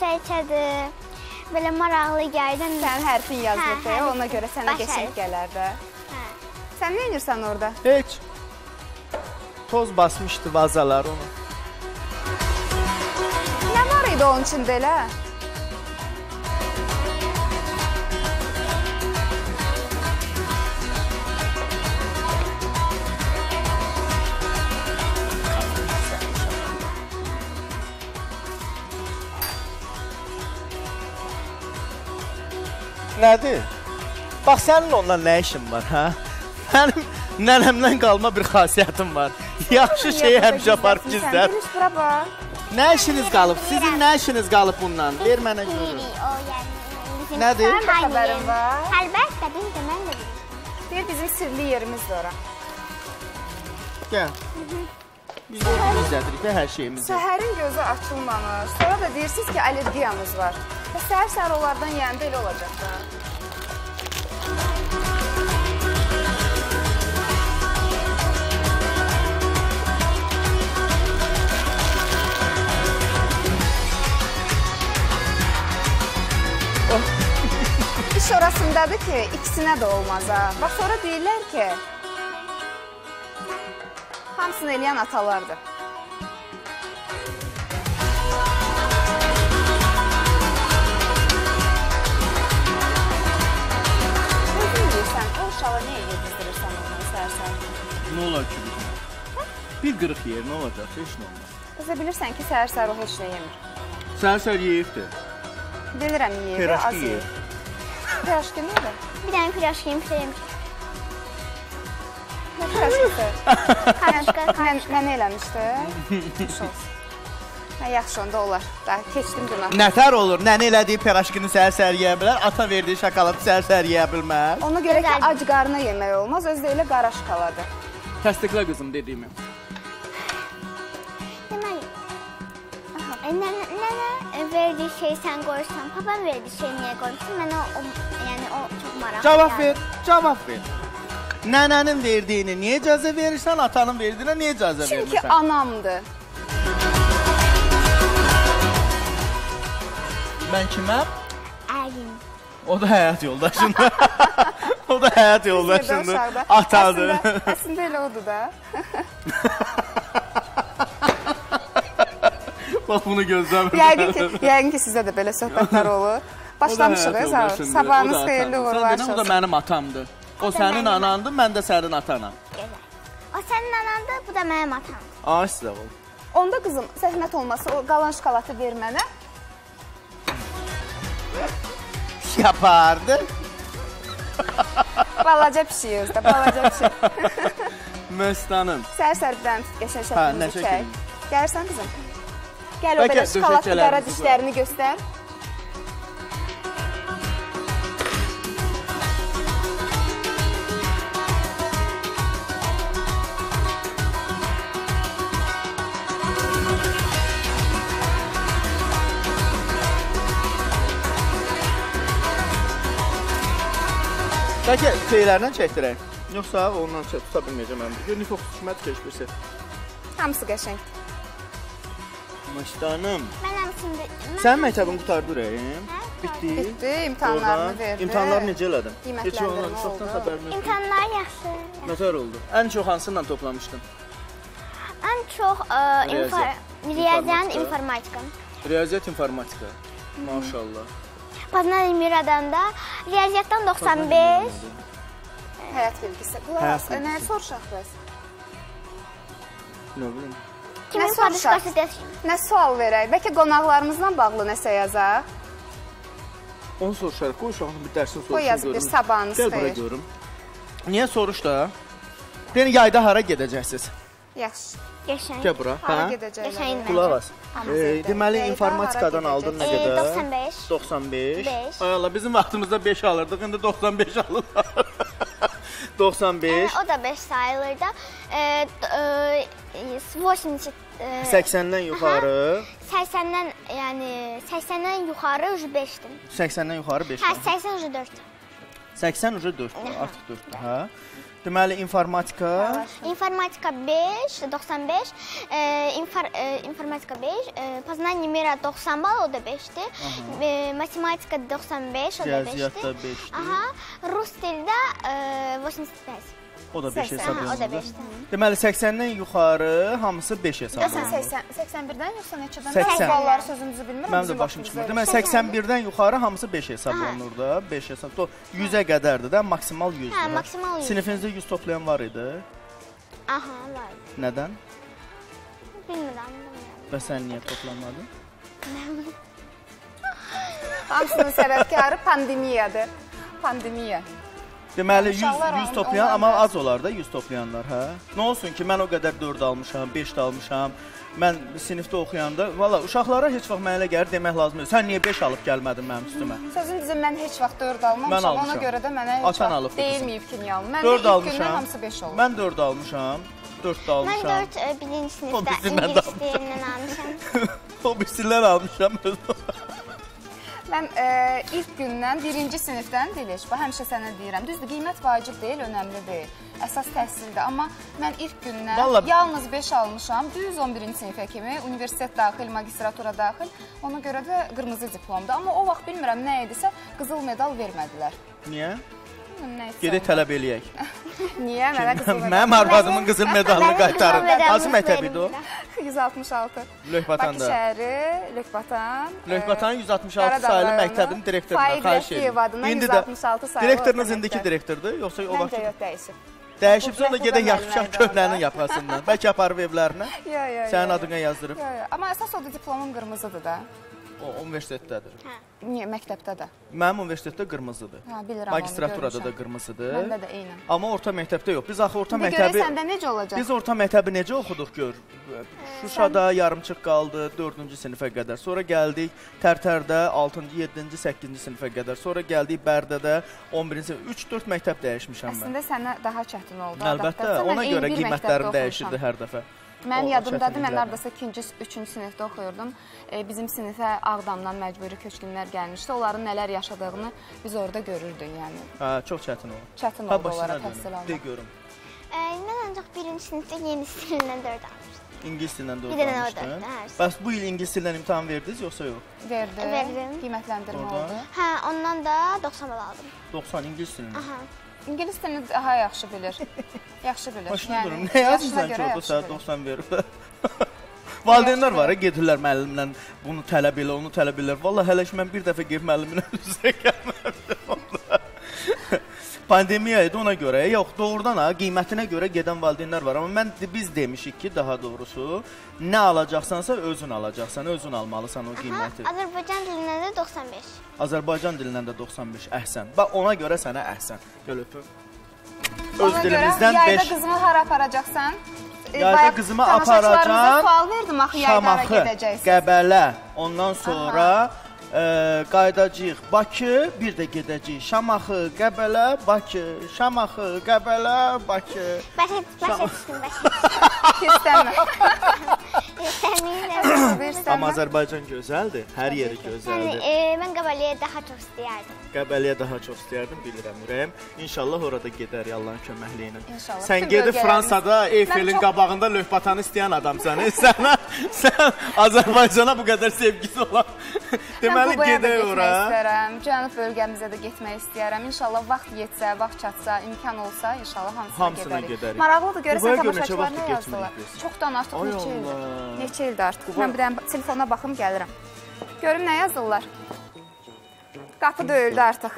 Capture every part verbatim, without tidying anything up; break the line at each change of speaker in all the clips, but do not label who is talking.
çərçədir. Belə maraqlı gəldən.
Sənin hərfin yazılıb da, ona görə sənə qəşəng gələr də. Sən nə edirsən orada?
Heç. Toz basmışdı vazalar onu.
Nə var idi onun içində elə?
Nədir? Bax, sənin ondan nə işin var, hə? Mənim nənəmdən qalma bir xasiyyətim var. Yaxşı şeyi həmişə aparıb gizlər. Nə işiniz qalıb? Sizin nə işiniz qalıb bundan? Ver mənə görürüm. Nədir?
Sənin də xəbərin var.
Əlbəttə, biz də mən də bilirəm.
Deyir, bizim sirli yerimizdir ora.
Gəl. Biz orada izlədirik də hər şeyimizi.
Səhərin gözü açılmamış. Sonra da deyirsiniz ki, allergiyamız var. Və səhər-səhər onlardan yəyəndə elə olacaq da. İş orasındadır ki, ikisinə də olmaz ha. Bax, sonra deyirlər ki, hamısını eləyən atalardır. Özün deyirsən, o uşağı nəyə yedizdirirsən ondan səhər-səhər?
Nə olar ki bizim? Bir qırıq yer, nə olacaq? Heç nə olmaz.
Özə bilirsən ki, səhər-səhər o heç nə yemir.
Səhər-səhər yeyibdir.
Bilirəm, yeyir, az
Piraşki
yeyir.
yeyir.
Piraşki nədir?
Bir dənə piraşki yemiş də yemiş.
Nə piraşkisi?
Qarışqa,
Mən eləmişdi. Yaxşı, onda olar. Keçdim günah.
Nətər olur? Nənə elədiyi piraşkini səhər-səhər yeyə bilər, ata verdiyi şokoladı səhər-səhər yeyə bilməz.
Ona görə ki, ac qarına yemək olmaz, özü də elə qara şokoladı.
Təsdiqlə qızım dediyimi.
Deməli, nənə verdiyi şeyi sən qoyursan, papan verdiyi şeyi niyə qoyursan? Mənə o, yəni o çox maraqlı.
Cavab ver, cavab ver. Nənənin verdiyini niyə icazə verirsən, atanın verdiyinə niyə icazə vermirsən?
Çünki anamdır.
Mən kiməm?
Əgin.
O da həyat yoldaşındır. O da həyat yoldaşındır. Atadır.
Əslində elə odur da.
Bax, bunu gözləmirəm.
Yəqin ki, yəqin ki, sizə də belə söhbətlər olur. Başlamışıq, sabahınız xeyirli uğurlu olsun.
O da mənim atamdır. O sənin anandır, mən də sənin atanam.
O sənin anandır, bu da mənim atamdır.
Ay, sizə ol.
Onda qızım, zəhmət olmasa o qalan şokolatı ver mənə.
Yapardı.
Balaca pişiyiz də, balaca pişik.
Möstanım.
Səhər-səhər bir dənə qəşəng şəklimizi çək. Gəlirsən qızım? Gəl o belə şokolatlı qara dişlərini göstər.
Bəlkə şeylərdən çəkdirək. Yoxsa ondan tuta bilməyəcəm mən. Gör, nifok düşmədi keçmirsə.
Hamısı qəşəngdir.
Möstanım.
Mən hamısını...
Sən məktəbin qurtardı ürəyim? Bitdi.
Bitdi, imtahanlarını verdi.
İmtahanları necə elədin?
Qiymətləndirmə oldu.
İmtahanlar yaxşı.
Nətər oldu? Ən çox hansından toplamışdın?
Ən çox riyaziyyat, informatika.
Riyaziyyat, informatika. Maşallah.
Poznan Elmiradan da riyaziyyatdan doxsan beş.
Həyat bilgisi. Qulaq, nə soruşaq bəs?
Nə bilim.
Kimin padişkası desin?
Nə sual verək? Bəlkə qonaqlarımızla bağlı nəsə yazaq?
Onu soruşarıq. Qoy uşağını bir dərsin soruşun.
Qoy yazıb bir sabahınız xeyir.
Gəl bura görüm. Niyə soruş da? Deyən, yayda hara gedəcəksiniz?
Yaxşı.
Qəşəng.
Gəl bura.
Hara gedəcəklər?
Qulaq as. Deməli, informatikadan aldın nə qədər?
doxsan beş.
doxsan beş.
beş.
Ay Allah, bizim vaxtımızda beş alırdıq, indi doxsan beş alırlar. doxsan beş.
O da beş sayılır da.
səksəndən yuxarı.
səksəndən, yəni səksəndən yuxarı beşdir.
səksəndən yuxarı beş.
Hə, səksən dörd.
səksən ucu dörddür, artıq dörddür, hə? Deməli, informatika...
İnformatika beş, doxsan beş, e, infor, e, informatika beş, e, poznание mira doxsan bal, o da beşdir. E, matematika doxsan beş, o da beşdir.
Riyaziyyat da beşdir.
Aha, rus dildə e, doxsan beş.
O da beş hesab olunur.
O da beşdir.
Deməli, səksəndən yuxarı hamısı beş hesab olunur.
Sən səksən birdən yoxsa neçədən?
səksən.
Balları sözümüzü bilmirəm.
Mənim də başım çıxmır. Deməli, səksən birdən yuxarı hamısı beş hesab olunur da. beş hesab. yüzə qədərdir də, maksimal yüzdür.
Hə, maksimal yüz.
Sinifinizdə yüz toplayan var idi?
Aha, var.
Nədən?
Bilmirəm.
Və sən niyə toplamadın?
Hamısının səbəbkarı pandemiyadır. Pandemiya.
Deməli, yüz toplayan, amma az olar da yüz toplayanlar, hə? Nə olsun ki, mən o qədər dörd almışam, beş də almışam. Mən sinifdə oxuyanda, valla, uşaqlara heç vaxt mənə elə gəlir demək lazım. Sən niyə beş alıb gəlmədin mənim üstümə?
Sözün düzü, mən heç vaxt dörd almamışam. Ona görə də mənə heç vaxt deyilməyib ki, niyə alım. Mən də ilk gündən hamısı beş olur.
Mən dörd almışam, dörd də almışam.
Mən dörd birinci sinifdə İngilis dilindən almışam.
O birisindən almışam.
Mən e, ilk gündən, birinci sinifdən Diliş, həmişə sənə deyirəm, düzdür, qiymət vacib deyil, önəmli deyil, əsas təhsildir. Amma mən ilk gündən Vallahi... yalnız beş almışam, düz on birinci sinifə kimi, universitet daxil, magistratura daxil, ona görə də qırmızı diplomdur. Amma o vaxt bilmirəm nə idisə, qızıl medal vermədilər.
Niyə? Gedək tələb eləyək.
Niyə? Mənə qızıl medal.
Mənim arvadımın qızıl medalını qaytarın. Hansı məktəb idi o?
yüz altmış altı.
Lökbatanda.
Bakı şəhəri, Lökbatan.
Lökbatanın yüz altmış altı sayılı məktəbinin direktoruna xahiş edirəm.
İndi də
direktorunuz indiki direktordur, yoxsa o vaxt?
Məncə yox, dəyişib.
Dəyişib, sonra gedək yaxşı-yaxşı köhnənin yapasından. Bəlkə aparıb evlərinə.
Yox, yox.
Sənin adına yazdırıb.
Yox, yox. Amma əsas odur, diplomum qırmızıdır da.
O, universitetdədir.
Niyə? Məktəbdə də.
Mənim universitetdə qırmızıdır.
Hə, bilirəm onu,
Magistraturada da qırmızıdır.
Məndə də eynən.
Amma orta məktəbdə yox. Biz axı orta məktəbi...
Görək səndə necə olacaq?
Biz orta məktəbi necə oxuduq gör. Şuşada yarımçıq qaldı, dördüncü sinifə qədər. Sonra gəldik Tərtərdə altıncı, yeddinci, səkkizinci sinifə qədər. Sonra gəldik Bərdədə on birinci sinifə. üç dörd məktəb dəyişmişəm mən.
Əslində sənə daha çətin oldu.
Əlbəttə, ona görə qiymətlərim dəyişirdi hər dəfə.
Mən yadımdadır, mən haradasa ikinci, üçüncü sinifdə oxuyurdum. E, bizim sinifə Ağdamdan məcburi köçkünlər gəlmişdi. Onların nələr yaşadığını biz orada görürdük, yəni.
Hə, çox çətin oldu.
Çətin oldu onlara təhsil almaq.
De görüm.
E, mən ancaq birinci sinifdə ingilis dilindən dörd almışdım.
İngilis dilindən dörd
almışdın? Bir dənə o
dörd. Bəs bu il ingilis dilindən imtahan verdiniz, yoxsa yox?
Verdim.
Verdim.
Qiymətləndirmə oldu.
Hə, ondan da doxsan bal aldım.
doxsan ingilis dilindən?
Aha.
İngilis dilini daha yaxşı bilir. Yaxşı bilir.
Başına durum. Nə yazırsan ki, orada sənə doxsan verir? Valideynlər var, gedirlər müəllimlə bunu tələb elə, onu tələb edirlər. Vallahi hələ ki, mən bir dəfə gedib müəlliminə üzrə gəlməmişdim. Pandemiya idi ona görə, yox, doğrudan ha, qiymətinə görə gedən valideynlər var. Amma mən, biz demişik ki, daha doğrusu, nə alacaqsansa özün alacaqsan, özün almalısan o qiyməti.
Aha, Azərbaycan dilindən də doxsan beş.
Azərbaycan dilindən də doxsan beş, əhsən. Bax, ona görə sənə əhsən. Göl öpüm. Öz dilimizdən beş.
Yayda qızımı hara aparacaqsan?
Yayda qızımı aparacaq,
sual verdim, axı yayda hara gedəcəksən?
Qəbələ, ondan sonra e, qaydacağıq Bakı, bir də gedəcəyik Şamaxı, Qəbələ, Bakı, Şamaxı, Qəbələ, Bakı.
Başa düşdüm, başa
İstəmə.
Amma Azərbaycan gözəldir, hər yeri gözəldir.
Yəni, mən Qəbəliyə daha çox istəyərdim.
Qəbəliyə daha çox istəyərdim, bilirəm ürəyim. İnşallah orada gedər Allahın köməkliyi ilə.
İnşallah.
Sən gedib Fransada Eyfelin qabağında löhbatanı istəyən adamsan. Sənə, sən Azərbaycana bu qədər sevgisi olan. Deməli, gedək ora.
İstəyərəm, cənub bölgəmizə də getmək istəyərəm. İnşallah vaxt yetsə, vaxt çatsa, imkan olsa, inşallah hamısına gedərik. Maraqlıdır, görürsən, tamaşaçılar nə yazdılar? Çoxdan artıq neçə ildir. Neçə ildir artıq. Mən bir dənə telefona baxım, gəlirəm. Görüm, nə yazırlar? Qapı döyüldü artıq.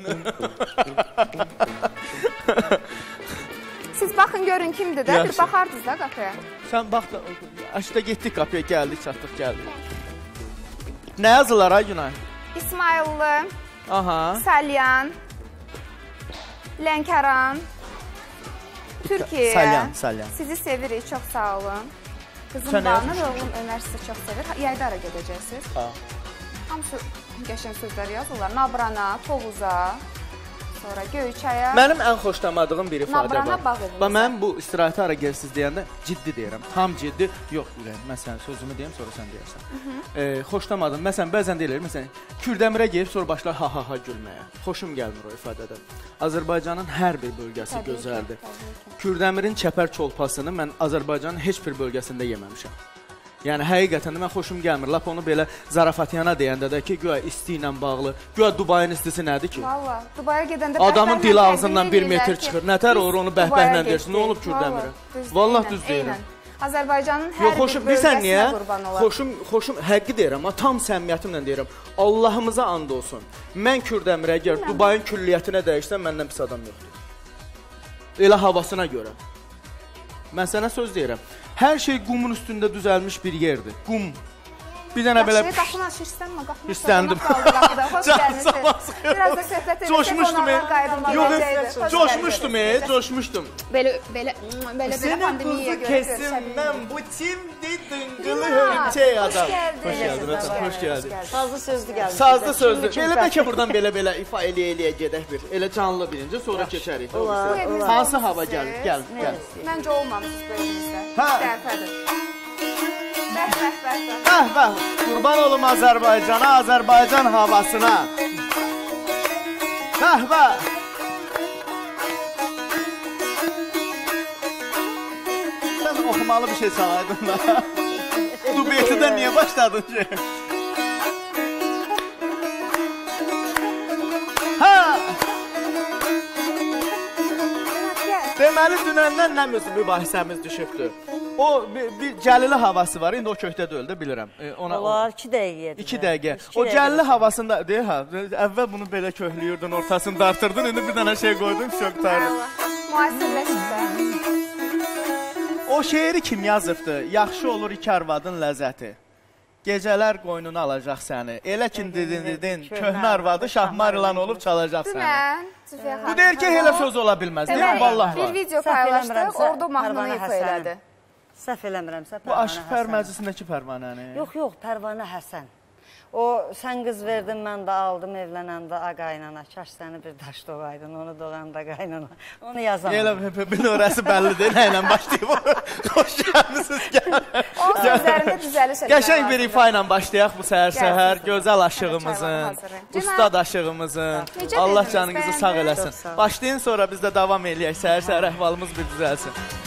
Siz baxın, görün kimdir də, bir baxardınız da qapıya.
Sən bax, açda getdik qapıya, gəldik, çatdıq, gəldik. Nə yazırlar, ay Günay?
İsmayıllı,
Aha.
Salyan, Lənkəran, Türkiyə.
Salyan, Salyan.
Sizi sevirik, çox sağ olun. Qızım Banır, oğlum Ömər sizi çox sevir. Yayda ara gedəcəksiniz?
Ha.
Hamısı qəşəng sözlər yazırlar. Nabrana, Tovuza, sonra Göyçaya.
Mənim ən xoşlamadığım bir ifadə
Nabrana
var.
bağ edin.
Və mən bu istirahətə ara gəlsiz deyəndə ciddi deyirəm. Tam ciddi. Yox, ürəyim. Mən sənin sözümü deyim, sonra sən deyərsən. E, xoşlamadım. Məsələn, bəzən deyilir, məsələn, Kürdəmirə gəlib sonra başlar ha ha ha gülməyə. Xoşum gəlmir o ifadədən. Azərbaycanın hər bir bölgəsi
Təbii
gözəldir.
ki, təbii ki.
Kürdəmirin çəpər çolpasını mən Azərbaycanın heç bir bölgəsində yeməmişəm. Yəni həqiqətən də mən xoşum gəlmir. Lap onu belə zarafatyana deyəndə də ki, güya isti ilə bağlı. Güya Dubayın istisi nədir ki?
Valla, Dubaya gedəndə
adamın dili ağzından bir metr çıxır. Nətər olur onu bəhbəhlə deyirsən. Nə olub Kürdəmirə? Vallah düz deyirəm.
Azərbaycanın hər
Yox, xoşum,
bir
bilsən
bölgəsinə
niyə?
qurban olar.
Xoşum, xoşum həqqi deyirəm, amma tam səmimiyyətimlə deyirəm. Allahımıza and olsun. Mən Kürdəmirə əgər Dubayın külliyyətinə dəyişsəm məndən pis adam yoxdur. Elə havasına görə. Mən sənə söz deyirəm. Hər şey qumun üstündə düzəlmiş bir yerdir. Qum. Bir dənə belə...
Yaxşı, qapını aç, hirslənmə, qapını aç.
İstəndim.
Hoş gəlmişsin. Biraz da söhbət edin.
Coşmuşdum, yox, coşmuşdum, e, coşmuşdum.
Belə, belə, belə, belə pandemiyaya görə
kesim mən bu timdi dıngılı hörümçək adam. Hoş geldin, hoş geldin.
Sazlı sözlü gəlmiş.
Sazlı sözlü. Elə bəlkə buradan belə-belə ifa eləyə-eləyə gedək bir. Elə canlı birinci, sonra keçərik. Hansı hava gəlir? Gəl, gəl.
Məncə olmamışsınız bu evinizdə.
Hə.
Dəfədir. Bəh, bəh, bəh, bəh.
Bəh, bəh. Qurban olum Azərbaycana, Azərbaycan havasına. Bəh, bəh. Sən oxumalı bir şey çalaydın da. Dubletidən niyə başladın ki? Ha! Deməli, dünəndən nə mübahisəmiz düşübdür? O bir, bir cəlili havası var. İndi o kökdə deyil də bilirəm. E, ona
Olar iki dəqiqəyə.
iki dəqiqə. O cəlili havasında deyir ha. Əvvəl bunu belə köhlüyürdün, ortasını dartırdın, indi bir dənə şey qoydun, çok tarif.
Müasirləşib.
O şeiri kim yazıbdı? Yaxşı olur iki arvadın ləzzəti. Gecələr qoynunu alacaq səni. Elə ki dedin dedin, köhnə arvadı şahmar ilan olub çalacaq səni.
Dünən
Bu deyir ki, elə söz ola bilməz. Deyir, vallahi var.
Bir video paylaşdıq, orada mahnını ifa elədi.
Səhv eləmirəmsə
Bu Aşıq Pər Məclisindəki Pərvanəni.
Yox, yox, Pərvanə Həsən. O, sən qız verdin, mən də aldım evlənəndə a qaynana. Kaş səni bir daş doğaydın, onu doğanda qaynana. Onu yazamam.
Elə bir orası bəllidir, nə ilə başlayıb. Xoş gəlmişsiniz, gəl.
O sözlərində düzəliş eləmək.
Qəşəng bir ifa ilə başlayaq bu səhər-səhər. Gözəl aşığımızın, ustad aşığımızın. Allah canınızı sağ eləsin. Başlayın, sonra biz də davam eləyək. Səhər-səhər əhvalımız bir düzəlsin.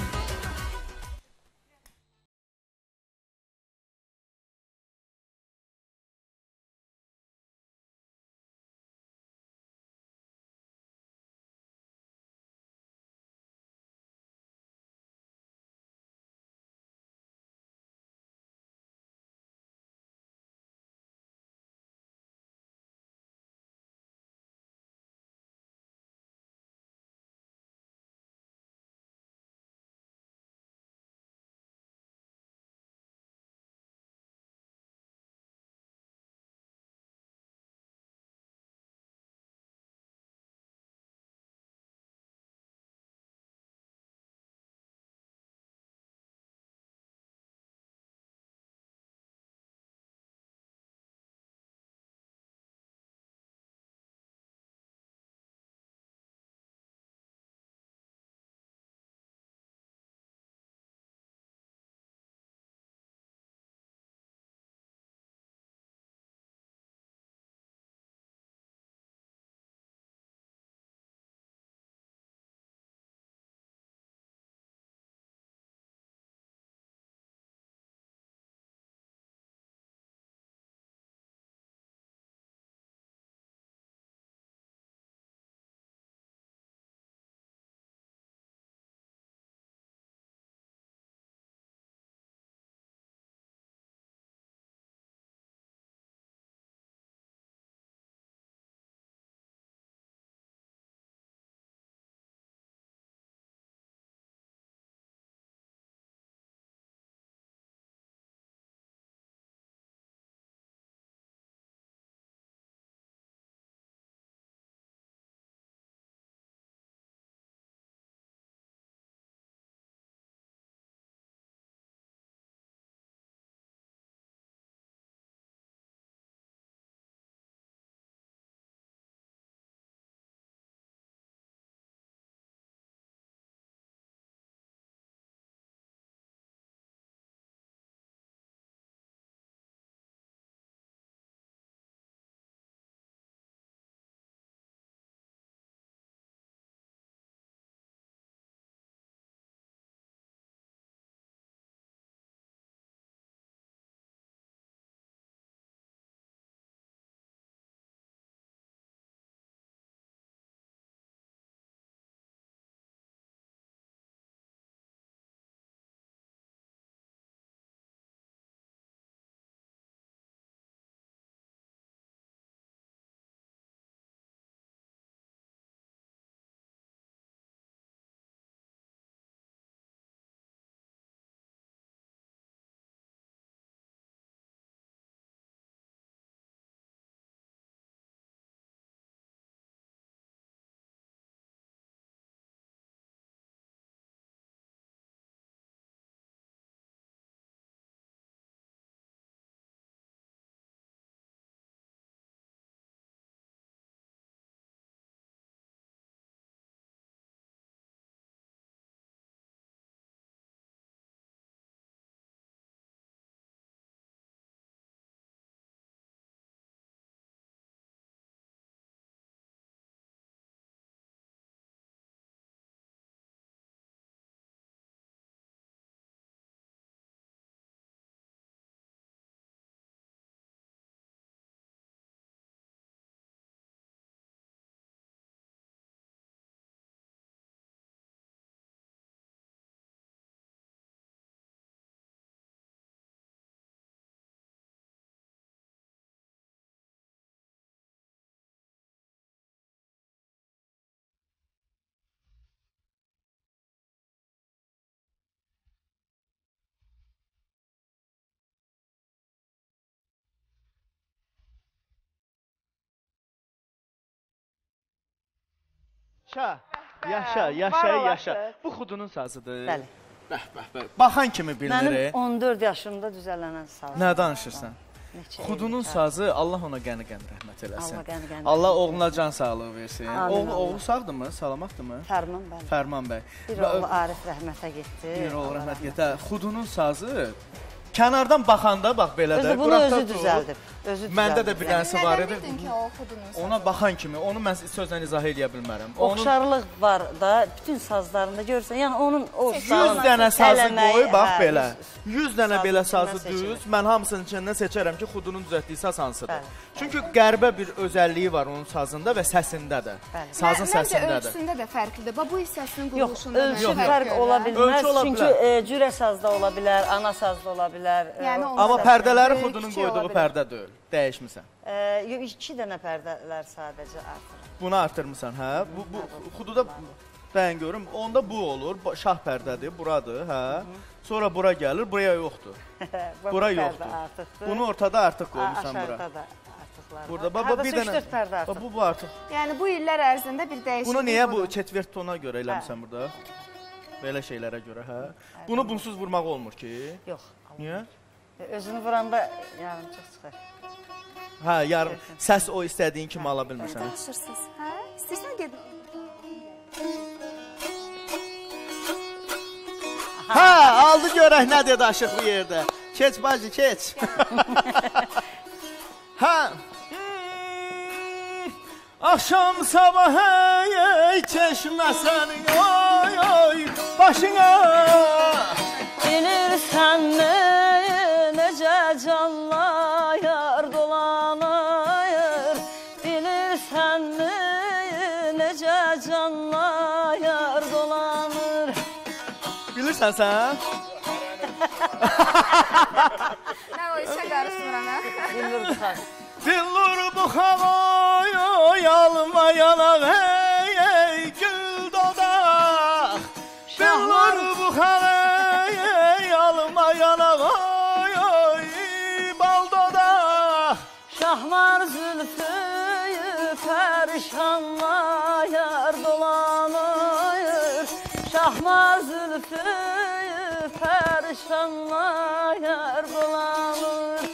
Yaşa, yaşa, yaşa, yaşa. Bu Xudunun sazıdır.
Bəli.
Bəh, bəh, bəh. Baxan kimi bilinir.
Mənim on dörd yaşımda düzələnən saz.
Nə danışırsan? Xudunun sazı, Allah ona qəni-qəni rəhmət eləsin. Allah oğluna can sağlığı versin. Oğlu, oğlu sağdırmı, salamatdırmı?
Fərman bəli.
Fərman bəy.
Bir oğlu Arif rəhmətə getdi.
Bir oğlu rəhmət getdi. Xudunun sazı kənardan baxanda bax belə də.
Özü bunu özü düzəldib.
Məndə də bir dənəsi var idi.
Nədən bildin ki, o Xudunun sazı?
Ona baxan kimi, onu mən sözlə izah edə bilmərəm.
Oxşarlıq var da, bütün sazlarında görürsən. Yəni onun o
yüz dənə sazı qoy, bax belə. yüz dənə belə sazı düz. Mən hamısının içindən seçərəm ki, Xudunun düzəltdiyi saz hansıdır. Çünki qəribə bir özəlliyi var onun sazında və səsində də. Sazın səsindədir.
Məncə ölçüsündə də fərqlidir. Bu hissəsinin quruluşunda
yox, ölçü fərq ola bilməz. Çünki cürə sazda ola bilər, ana sazda ola bilər.
Amma pərdələri Xudunun qoyduğu pərdə deyil. Dəyişmirsən.
İki dənə pərdələr sadəcə artır.
Bunu artırmısan, hə? Xududa bəyən görüm, onda bu olur, şah pərdədir, buradır, hə? Sonra bura gəlir, buraya yoxdur. Bura yoxdur. Bunu ortada artıq qoymuşsan bura.
Aşağıda da artıqlar var.
Burada, baba, bir dənə,
pərdə artıq.
bu, bu artıq.
Yəni, bu illər ərzində bir dəyişiklik.
Bunu niyə bu çetvert tona görə eləmişsən burada? Belə şeylərə görə, hə? Bunu bunsuz vurmaq olmur ki?
Yox.
Niyə?
Özünü vuranda yarımçıq çıxır.
Hə, yarım, səs o istədiyin kimi ala bilmirsən.
Danışırsınız, hə? İstəyirsən gedin.
Hə, aldı görək nə dedi aşıq bu yerdə. Keç bacı, keç. Hə. Axşam sabah ey, çeşməsən, oy, oy, başına.
Bilirsən mi, necə canlayar dolanır. Bilirsən mi, necə canlayar dolanır.
Bilirsən sən?
Nə o işə qarışmıram, hə?
Bilmir bu xas.
Dillur bu xavoy, oy, alma yanaq, ey, ey, gül dodaq. Dillur bu xavoy, ey, alma yanaq, oy, oy, bal dodaq.
Şahmar zülfü pərişanlayar dolanır. Şahmar zülfü pərişanlayar dolanır.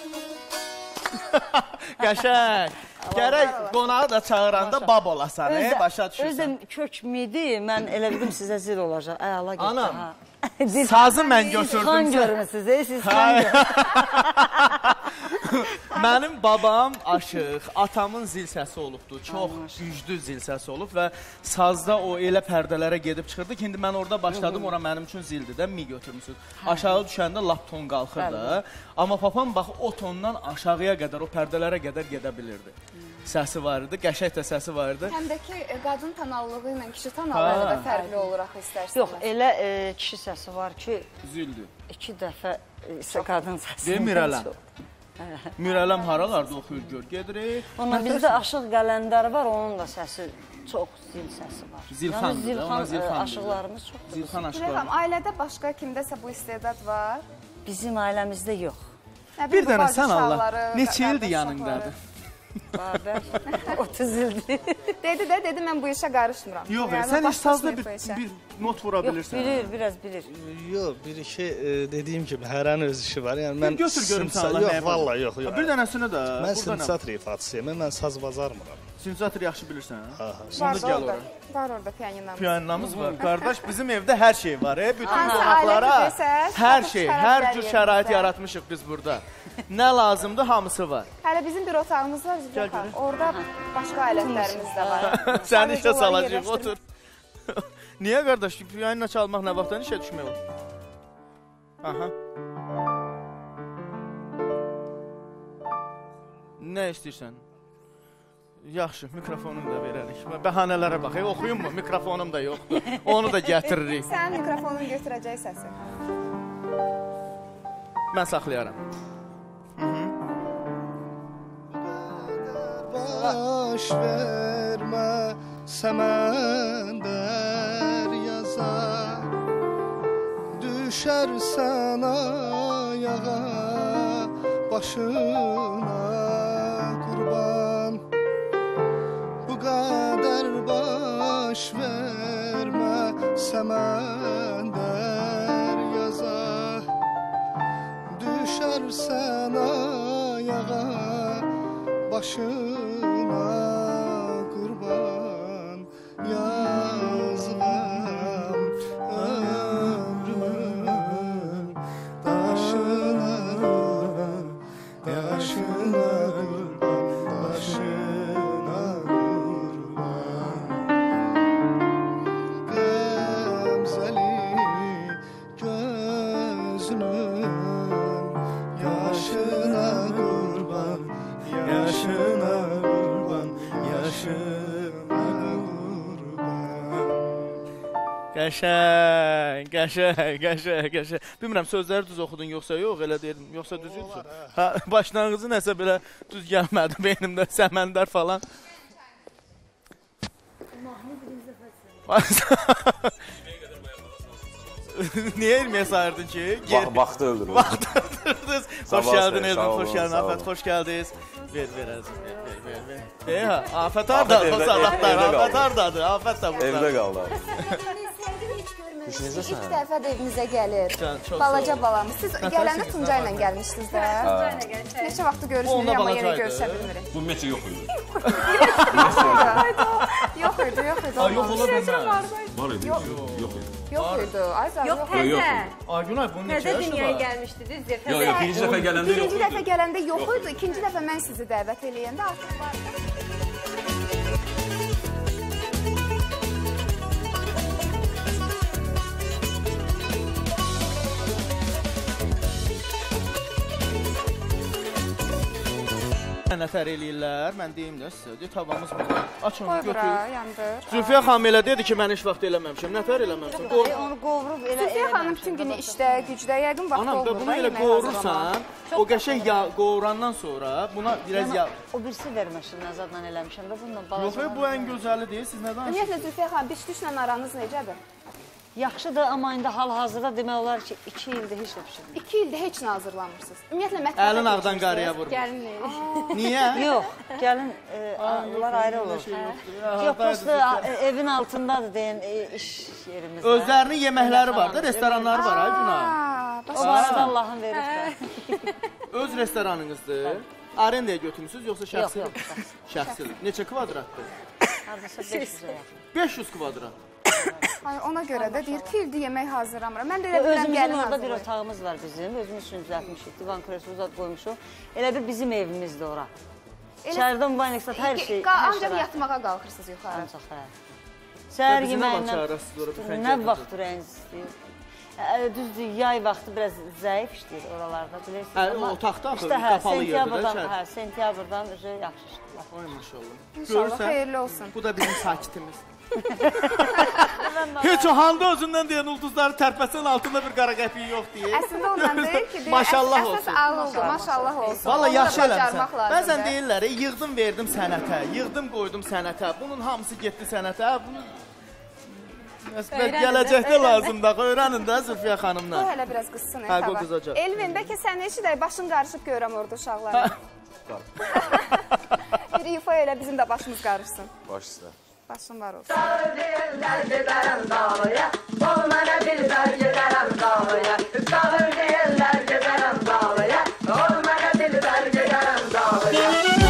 Qəşəng. Gərək qonağı da çağıranda bab olasan, başa düşürsən.
Özüm kökmüydü, mən elə bildim sizə zil olacaq. Əla getdi.
Anam, sazı mən götürdüm.
Xan görmüsünüz, siz xan görmüsünüz.
Mənim babam aşıq, atamın zil səsi olubdur. Çox güclü zil səsi olub və sazda o elə pərdələrə gedib çıxırdı ki, indi mən orada başladım, ora mənim üçün zildir də, mi götürmüsünüz. Aşağı düşəndə lap ton qalxırdı. Amma papam bax o tondan aşağıya qədər, o pərdələrə qədər gedə bilirdi. Səsi var idi, qəşəng də səsi var idi.
Həm də ki, qadın tanallığı ilə kişi tanallığı da fərqli olur axı istərsiniz.
Yox, elə kişi səsi var ki,
Zildür.
iki dəfə qadın səsi.
Deyim Mirələm. Mirələm haralarda oxuyur, gör, gedirik.
Ondan bizdə Aşıq Qələndər var, onun da səsi çox zil səsi var.
Zilxandır, ona zilxandır.
Aşıqlarımız çoxdur.
Zilxan
aşıqlarımız. Ailədə başqa kimdəsə bu istedad var?
Bizim ailəmizdə yox.
Bir dənə sən Allah, neçə ildir yanındadır?
Babək, otuz ildir.
Dedi də, dedi mən bu işə qarışmıram.
Yox, sən heç sazda bir not vura bilirsən.
Bilir, biraz bilir.
Yox, bir iki dediyim kimi hərənin öz işi var.
Bir götür görüm sən Allah.
Yox, valla yox.
Bir dənəsini də.
Mən sintezator ifaçısıyım, mən saz bazarmıram.
Sintezator yaxşı bilirsən, hə?
Şimdi gəl ora. Var orada pianinamız.
Pianinamız var. Qardaş, bizim evdə hər şey var, bütün qonaqlara hər şey, hər cür şərait yaratmışıq biz burada. Nə lazımdır, hamısı var.
Hələ bizim bir otağımız var, Zülfə. Orada başqa alətlərimiz də var.
Sən işə salacaq, otur. Niyə qardaş, pianino çalmaq nə vaxtdan işə düşmək olur? Aha. Nə istəyirsən? Yaxşı, mikrofonumu da verərik. Bəhanələrə bax, oxuyum mu? Mikrofonum da yoxdur. Onu da gətiririk.
Sən mikrofonun götürəcək səsi.
Mən saxlayaram.
Baş vermə səməndər yazar, düşərsən ayağa başına qurban. Bu qədər baş
baş vermə səmən dəryaza düşərsən ayağa başına qurban yazğam ömrümün daşına yaşına qurban daşına qurban qəmzəli gözünün yaşına qurban yaşına qurban yaşına qurban.
Qəşəng, qəşəng, qəşəng, qəşəng. Bilmirəm sözləri düz oxudun yoxsa yox, elə deyirdim. Yoxsa düz yoxsa. Ha, başlanğıcı nəsə belə düz gəlmədi beynimdə, səməndər falan. Niyə elmiyə sayırdın ki?
Vaxtı öldürür.
Vaxtı öldürdünüz. Xoş gəldin Elvin, xoş gəldin. Afət, xoş gəldiniz. Ver, ver, əzim, ver, ver, ver, ver. Dey ha, Afət hardadır? Afət hardadır? Afət də burada.
Evdə qaldı.
İlk dəfə də evinizə gəlir. Balaca balamız. Siz gələndə Tuncay ilə gəlmişdiniz də. Neçə vaxtı görüşmürük, amma yenə görüşə bilmirik.
Bu meçə yox idi.
Yox idi, yox idi.
Yox ola bilməz.
Var idi, yox idi.
Yox idi, Ayzar yox idi.
Yox, təzə.
Aygünay, bunun neçə
Təzə
yaşı
dünyaya
var?
gəlmişdiniz ya.
Yox, yox, birinci dəfə gələndə yox idi.
Birinci dəfə gələndə yox idi, ikinci dəfə mən sizi dəvət eləyəndə artıq vardı.
Nətər eləyirlər, mən deyim də sizə, deyir, tavamız burada. Açın,
Qoy bura,
götür.
yandır.
Zülfiyə xanım elə dedi ki, mən heç vaxt eləməmişəm. Nətər eləməmişəm?
Onu qovurub elə
Zülfiyə xanım bütün günü işdə, gücdə, yəqin vaxt
Anam,
olmur
bunu
da
elə
yemək
qovurursan, o qəşəng yağ qovurandan sonra buna biraz yağ...
O birisi verməşin, Azadla eləmişəm də bununla balaca.
Yox, bu ən gözəli deyil, siz nə danışırsınız?
Ümumiyyətlə, Zülfiyə xanım, biş-düşlə aranız necədir?
Yaxşıdır, amma indi hal-hazırda demək olar ki, iki ildir heç nə pişirmir.
İki ildə heç nə hazırlanmırsınız. Ümumiyyətlə, mətbəxdə
Əlin ağdan qarıya vurur.
Gəlinlik.
Niyə?
Yox, gəlin, bunlar ayrı olur. Yox, prosta evin altındadır deyən iş yerimizdə.
Özlərinin yeməkləri var da, restoranları var, ay buna.
O barada Allahın verib də.
Öz restoranınızdır. Arendaya götürmüsünüz, yoxsa şəxsi?
Yox, yox,
şəxsi. Neçə kvadratdır?
Hardasa beş yüzə yaxın.
beş yüz kvadrat.
Ona görə də deyir ki, ildir yemək hazırlamıram. Mən də elə bilirəm,
Özümüzün
gəlin
orada bir
hazırlayır.
otağımız var bizim. Özümüz üçün düzəltmişik, divan kresu uzat qoymuşuq. Elə bir bizim evimizdir ora. İçəridən baynıqsat hər şey.
Ancaq yatmağa qalxırsınız yuxarı.
Ancaq hə. Səhər yeməyindən nə vaxt ürəyiniz istəyir? Düzdür, yay vaxtı biraz zəif işləyir oralarda, bilirsiniz.
O otaqda
İşte hə, sentyabrdan, hə, sentyabrdan yaxşı işləyir.
Oy, maşallah.
İnşallah, xeyirli olsun.
Bu da bizim sakitimiz. Heç o handa özündən deyən ulduzları tərpəsən altında bir qara qəpiyi yox deyir.
Əslində ondan deyir ki,
maşallah
əsas
olsun.
ağıldır, maşallah olsun.
Valla yaxşı eləmişsən.
Bəzən
Bəzən deyirlər, yığdım verdim sənətə, yığdım qoydum sənətə, bunun hamısı getdi sənətə. Bunu Məsbət gələcəkdə lazımdır, öyrənin də Zülfiyə xanımla.
Bu hələ biraz qızsın,
hə, bu qızacaq.
Elvin, bəlkə sən eşidək, başın qarışıb görəm orada uşaqlarla. Bir ifa elə bizim də başımız qarışsın.
Baş sizə.
Başın var olsun.
Dağır deyirlər gedərəm dağıya, ol mənə dilbər gedərəm dağıya. Dağır deyirlər gedərəm dağıya, ol mənə dilbər gedərəm dağıya.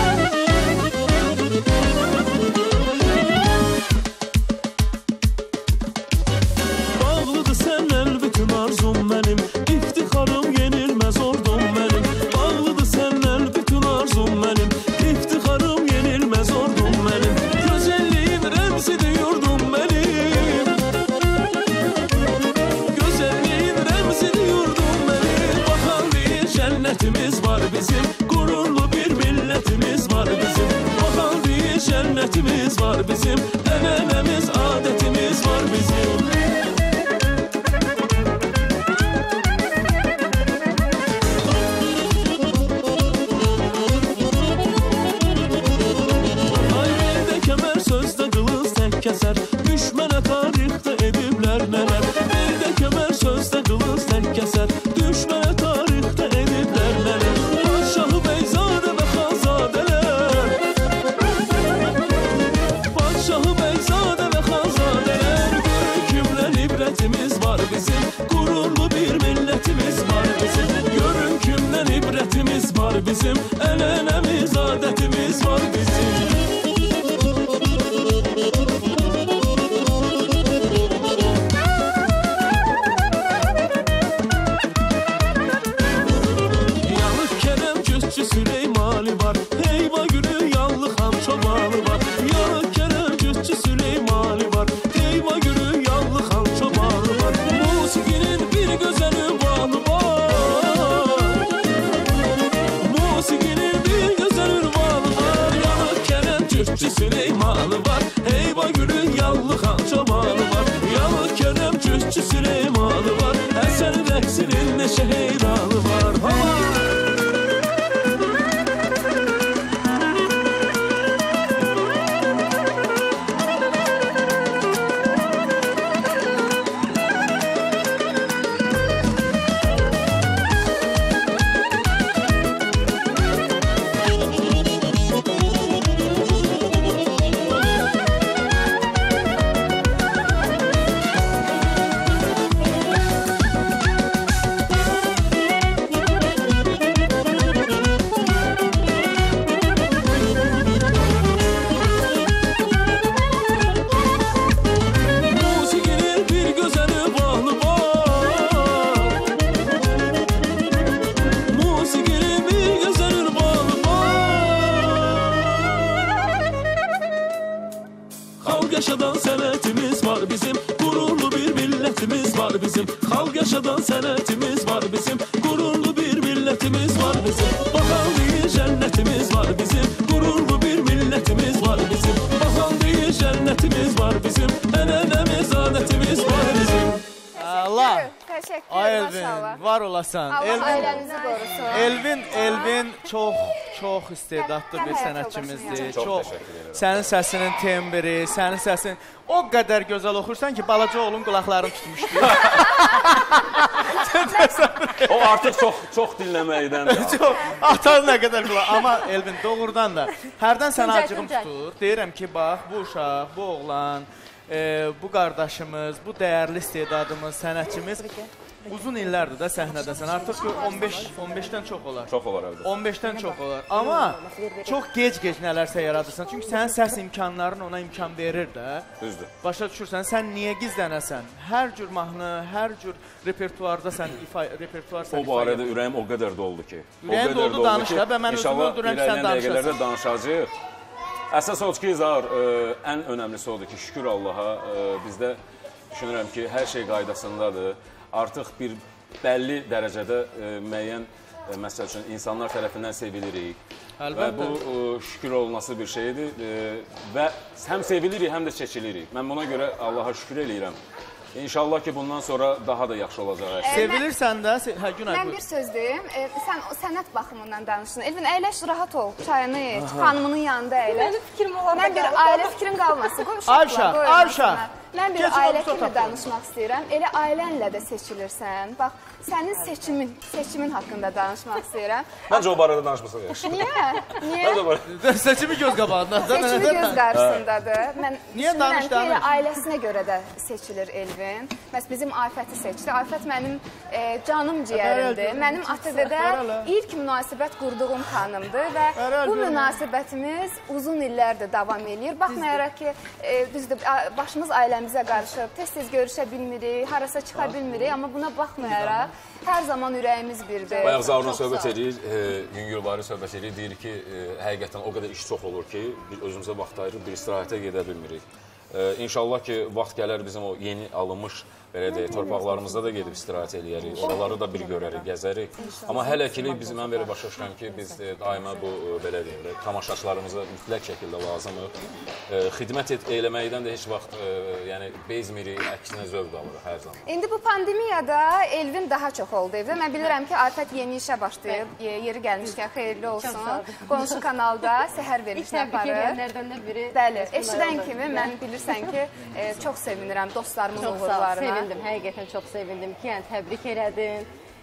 Bağlıdır səndən bütün arzum mənim, iftixarım yenilməz ordum mənim. Bağlıdır səndən bütün arzum mənim, iftixarım yenilməz ordum mənim. Gözəlliyin rəmzidir yurdum mənim. Gözəlliyin rəmzidir yurdum mənim. Baxan bir cənnətimiz var bizim, qururlu bir millətimiz var bizim. Baxan bir cənnətimiz var bizim, ənənəmiz, adətimiz var bizim. Kəsər, düşmənə tarixdə ediblər nələr. Eldə kəmər sözdə qılız tək kəsər, düşmənə tarixdə ediblər nələr. Padşahı bəyzadə və xanzadələr, Padşahı bəyzadə və xanzadələr. var bizim, ənənəmiz, adətimiz var bizim. Yanıq Kərəm Gözçü Süleymani var, heyva gülü yallı xan çobanı var. Yanıq Kərəm Gözçü Süleymani var, heyva gülü yallı xan çobanı var. Musiqinin bir gözəli ünvanı var, musiqinin bir gözəl ünvanı var. Yanıq Kərəm Gözçü Süleymanı var, heyva gülü yallı xan çobanı var. Yanıq Kərəm Gözçü Süleymanı var, Həsən rəqsinin neşə heyranı var. Musiqinin bir gözəl ünvanı var, musiqinin bir gözəl ünvanı var. Xalq yaşadan sənətimiz var bizim, qürurlu bir millətimiz var bizim. Xalq yaşadan sənətimiz var bizim, qürurlu bir millətimiz var bizim. Baxan deyir cənnətimiz var bizim, qürurlu bir millətimiz var bizim. Baxan deyir cənnətimiz var bizim, ənənəmiz, adətimiz var bizim.
Allah.
Təşəkkür
Ay
ederim,
Elvin,
maşallah.
var olasan.
Allah
Elvin,
ailənizi qorusun.
Elvin, Elvin çox çox istedadlı bir sənətçimizdir.
Çox
Çox.
təşəkkür edirəm.
Sənin səsinin tembri, sənin səsin o qədər gözəl oxursan ki, balaca oğlum qulaqlarım tutmuşdu.
O artıq çox çox dinləməkdən.
Çox atan nə qədər qulaq. Amma Elvin doğrudan da hərdən sənə
Tuncay,
acığım
Tuncay.
tutur. Deyirəm ki, bax bu uşaq, bu oğlan, e, bu qardaşımız, bu dəyərli istedadımız, sənətçimiz uzun illərdir də səhnədəsən. Artıq on beş on beşdən çox olar.
Çox olar əlbəttə.
on beşdən çox olar. Amma çox gec-gec nələrsə yaradırsan. Çünki sənin səs imkanların ona imkan verir də.
Düzdür.
Başa düşürsən, sən niyə gizlənəsən? Hər cür mahnı, hər cür repertuarda sən ifa repertuar sən
O barədə ürəyim o qədər doldu ki.
Ürəyin doldu, danış da, mən özümü öldürürəm ki, sən danışasan.
İnşallah dəqiqələrdə danışacağıq. Əsas odur ki, Zahar, ə, ən önəmlisi odur ki, şükür Allaha, ə, bizdə düşünürəm ki, hər şey qaydasındadır. Artıq bir bəlli dərəcədə ə, müəyyən, ə, məsəl üçün, insanlar tərəfindən sevilirik. Və bu ə, şükür olunması bir şeydir. Ə, və həm sevilirik, həm də çəkilirik. Mən buna görə Allaha şükür eləyirəm. İnşallah ki, bundan sonra daha da yaxşı olacaq. hər şey.
Sevilirsən də, hə Günay
Mən
buyur.
bir söz deyim. E, sən o sənət baxımından danışdın. Elvin, əyləş, rahat ol. Çayını iç, xanımının yanında əyləş. Mənim fikrim olar. Mən bir ailə fikrin qalmasın. Qoy uşaqlar,
Ayşə,
qoy
Ayşə.
oynasınlar. Mən bir
Keçin
ailə
otuz
kimi
otaqda.
danışmaq istəyirəm. Elə ailənlə də seçilirsən. Bax, sənin seçimin, seçimin haqqında danışmaq istəyirəm.
Məncə o barədə danışmasaq yaxşı.
Niyə? Niyə?
Məncə o barədə.
Seçimi göz qabağında.
Seçimi göz qarşısındadır. Mən
Niyə
düşünürəm
danış,
ki, elə
danış?
ailəsinə görə də seçilir Elvin. Məs bizim Ayfəti seçdi. Ayfət mənim e, canım ciyərimdir. Mənim Atıqədə ilk münasibət qurduğum xanımdır və bu münasibətimiz uzun illərdir davam eləyir. Baxmayaraq ki, e, düzdür, a- başımız ailəmizə qarışıb, tez-tez görüşə bilmirik, harasa çıxa bilmirik, amma buna baxmayaraq hər zaman ürəyimiz birdir.
Bayaq Zaurla söhbət edir, e, Yüngül Bari söhbət edir, deyir ki, e, həqiqətən o qədər iş çox olur ki, biz özümüzə vaxt ayırıb bir istirahətə gedə bilmirik. E, İnşallah ki, vaxt gələr bizim o yeni alınmış belə deyək, torpaqlarımızda da gedib istirahət eləyərik, oraları da bir görərik, gəzərik. Amma hələ ki, biz mən belə başa düşürəm ki, biz e, daima bu, e, belə deyim, tamaşaçılarımıza mütləq şəkildə lazımıq. E, xidmət et, eləməkdən də heç vaxt e, yəni, bezmirik, əksinə zövq alırıq hər zaman.
İndi bu pandemiyada Elvin daha çox oldu evdə. Mən bilirəm ki, Ayfət yeni işə başlayıb, ye- yeri gəlmişkən xeyirli olsun. Qonşu kanalda səhər verilişini aparır.
Nereden de biri.
Bəli, eşidən kimi mən bilirsən ki, e, çox sevinirəm dostlarımın
Çok sağ ol,
uğurlarına.
sevindim. Həqiqətən çox sevindim ki, yəni təbrik elədin.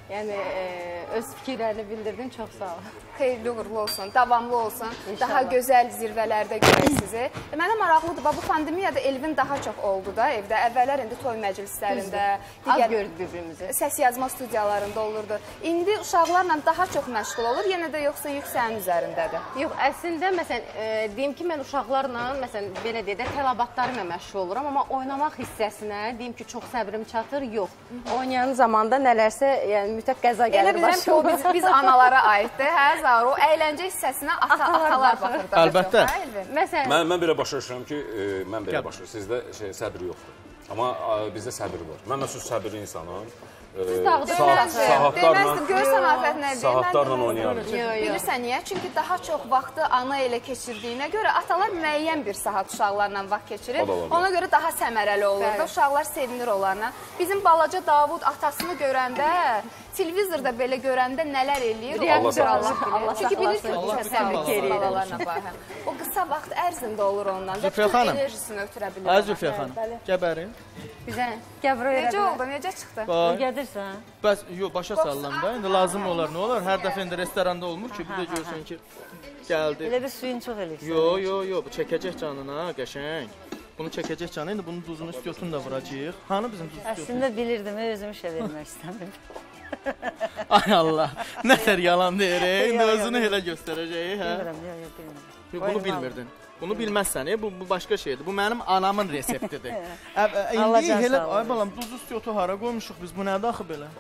Yəni öz fikirlərini bildirdin, çox sağ ol.
Xeyirli uğurlu olsun, davamlı olsun, İnşallah. Daha gözəl zirvələrdə görək sizi. Mənə maraqlıdır, bu pandemiyada Elvin daha çox oldu da evdə. Əvvəllər indi toy məclislərində,
digər gördük bir-birimizi.
Səs yazma studiyalarında olurdu. İndi uşaqlarla daha çox məşğul olur, yenə də yoxsa yük sənin üzərindədir?
Yox, əslində, məsələn, e, deyim ki, mən uşaqlarla, məsələn, belə deyək də, tələbatlarımla məşğul oluram, amma oynamaq hissəsinə, deyim ki, çox səbrim çatır, yox. Oynayan zamanda nələrsə, yəni, mütləq qəza gəlir başıma. Elə bilirəm ki, o biz, biz analara aiddir, hə, Zaur? O əyləncə hissəsinə ata, atalar baxır.
Əlbəttə.
Məsələn,
mən, mən belə başa düşürəm ki, e, mən belə başa düşürəm, sizdə şey, səbir yoxdur. Amma a, bizdə səbir var. Mən məsələn səbirli insanım.
Siz dağıdırım.
Deməzdim, görürsən afət nədir?
Saatlarla oynayarıq.
Bilirsən niyə? Çünki daha çox vaxtı ana ilə keçirdiyinə görə atalar müəyyən bir saat uşaqlarla vaxt keçirir. Ona görə daha səmərəli olur da, uşaqlar sevinir onlarla. Bizim balaca Davud atasını görəndə, televizorda belə görəndə nələr eləyir?
Allah
Çünki bilir ki, o təbii balalarına baxır. O qısa vaxt ərzində olur ondan və bütün enerjisini ötürə bilir.
Ay Zülfiyə xanım, gəbərin.
Bizə gəbir öyrədin.
Necə oldu, necə çıxdı?
Gedirsən?
Bəs, yox, başa sallam da, indi lazım olar, nə olar? Hər dəfə indi restoranda olmur ki, bir də görsən ki, gəldi.
Elə bir suyun çox eləyirsən.
Yox, yox, yox, bu çəkəcək canına, qəşəng. Bunu çəkəcək canına, indi bunun duzunu istiotunu da vuracaq. Hanı bizim duz istiotunu?
Əslində bilirdim, özüm işə vermək istəmirdim.
Ay Allah, nətər yalan deyirək, indi özünü elə göstərəcək, hə?
Bilmirəm, yox, yox, bilmirəm.
Bunu bilmirdin. Bunu bilməzsən, bu, bu başqa şeydir. Bu mənim anamın reseptidir. İndi elə, ay balam, duz istiyotu hara qoymuşuq biz, bu nədir axı belə?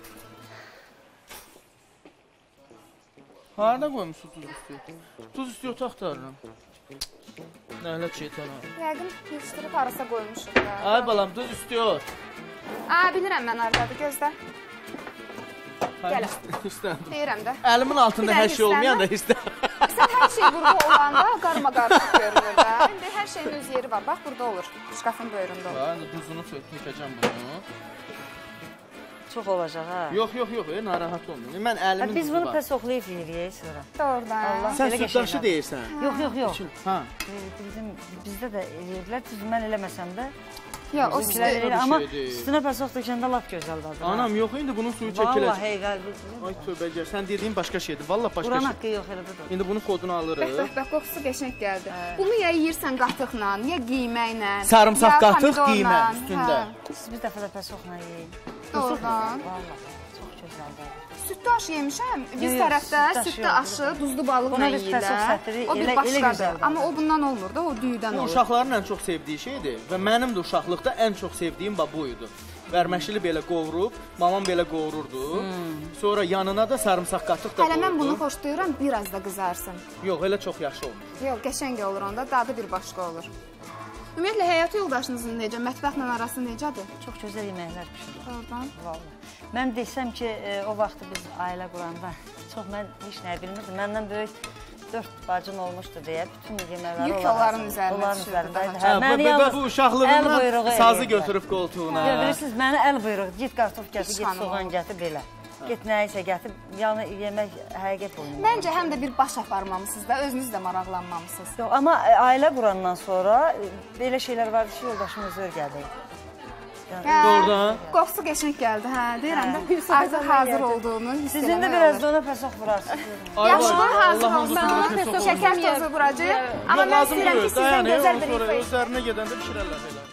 Harada qoymuşuq duz istiyotu? Duz istiyotu axtarıram. Nəhlə şeytan ha.
Yəqin yetişdirib harasa qoymuşuq da.
Ay balam, duz istiyot.
Aa, bilirəm mən haradadır, gözlə. Gələ.
İstəndim.
Deyirəm də.
Əlimin altında hər şey olmayan da istəndim.
Sən hər şey burada olanda qarma qarışıq görünür də. İndi hər şeyin öz yeri var. Bax, burada olur. Şkafın böyründə olur.
İndi duzunu tökəcəm bunu.
Çox olacaq, ha?
Yox, yox, yox, narahat olmayın. Mən əlimin duzu var.
Biz bunu pesoqlayıb yeyirik sonra.
Doğrudan.
Sən süddaşı deyirsən.
Yox, yox, yox.
Ha.
Bizim, bizdə də yeyirdilər, düzü mən eləməsəm də.
Yox, o
sizlər amma üstünə pesoq dökəndə lap gözəldir.
Anam, yox, indi bunun suyu çəkiləcək.
Vallahi qəlbi.
Ay tövbə gəl, sən dediyin başqa şeydir. Vallahi başqa şey.
Buran haqqı yox, elə budur.
İndi bunun kodunu alırıq.
Bax, bax, qoxusu qəşəng gəldi. Bunu ya yeyirsən qatıqla, ya qiyməklə,
sarımsaq qatıq, qiymək üstündə.
Siz bir dəfə də pesoqla yeyin.
Doğrudan.
Vallahi çox gözəldir.
Südlü aşı yemişəm. Biz tərəfdə südlü aşı, duzlu balıqla yeyirlər. O bir başqadır. Amma o bundan olmur da, o düyüdən olur.
Bu uşaqların ən çox sevdiyi şeydir və mənim də uşaqlıqda ən çox sevdiyim bu idi. Vərməşili belə qovurub, mamam belə qovururdu. Sonra yanına da sarımsaq qatıq da qoyurdu.
Hələ mən bunu xoşlayıram, biraz da qızarsın.
Yox, elə çox yaxşı olmur.
Yox, qəşəng olur onda, dadı bir başqa olur. Ümumiyyətlə, həyat yoldaşınızın necə, mətbəxlə arası necədir?
Çox gözəl yeməklər pişirir.
Oradan.
Vallahi. Mən desəm ki, o vaxtı biz ailə quranda çox mən heç nəyi bilmirdim. Məndən böyük dörd bacın olmuşdu deyə bütün yeməkləri
yük onların üzərində
düşürdü. Bu uşaqlığından sazı götürüb qoltuğuna.
Bilirsiniz, məni əl buyruq, git qartof gətir, git soğan gətir, belə. Get nəyisə gətir, yəni yemək həqiqət olunur.
Məncə həm də bir baş aparmamısınız da, özünüz də maraqlanmamısınız.
Yox, amma ailə qurandan sonra belə şeylər vardı ki, yoldaşımız zor gəldi.
Doğrudan.
Qoxusu qəşəng gəldi, hə, deyirəm də. Artıq hazır olduğunu hiss eləmək olur.
Sizin də biraz da ona pesoq vurarsınız.
Yaxşı, qoy hazır olsun. Şəkər tozu vuracaq. Amma mən istəyirəm ki, sizdən gözəl bir ifa.
Özlərinə gedəndə pişirərlər belə.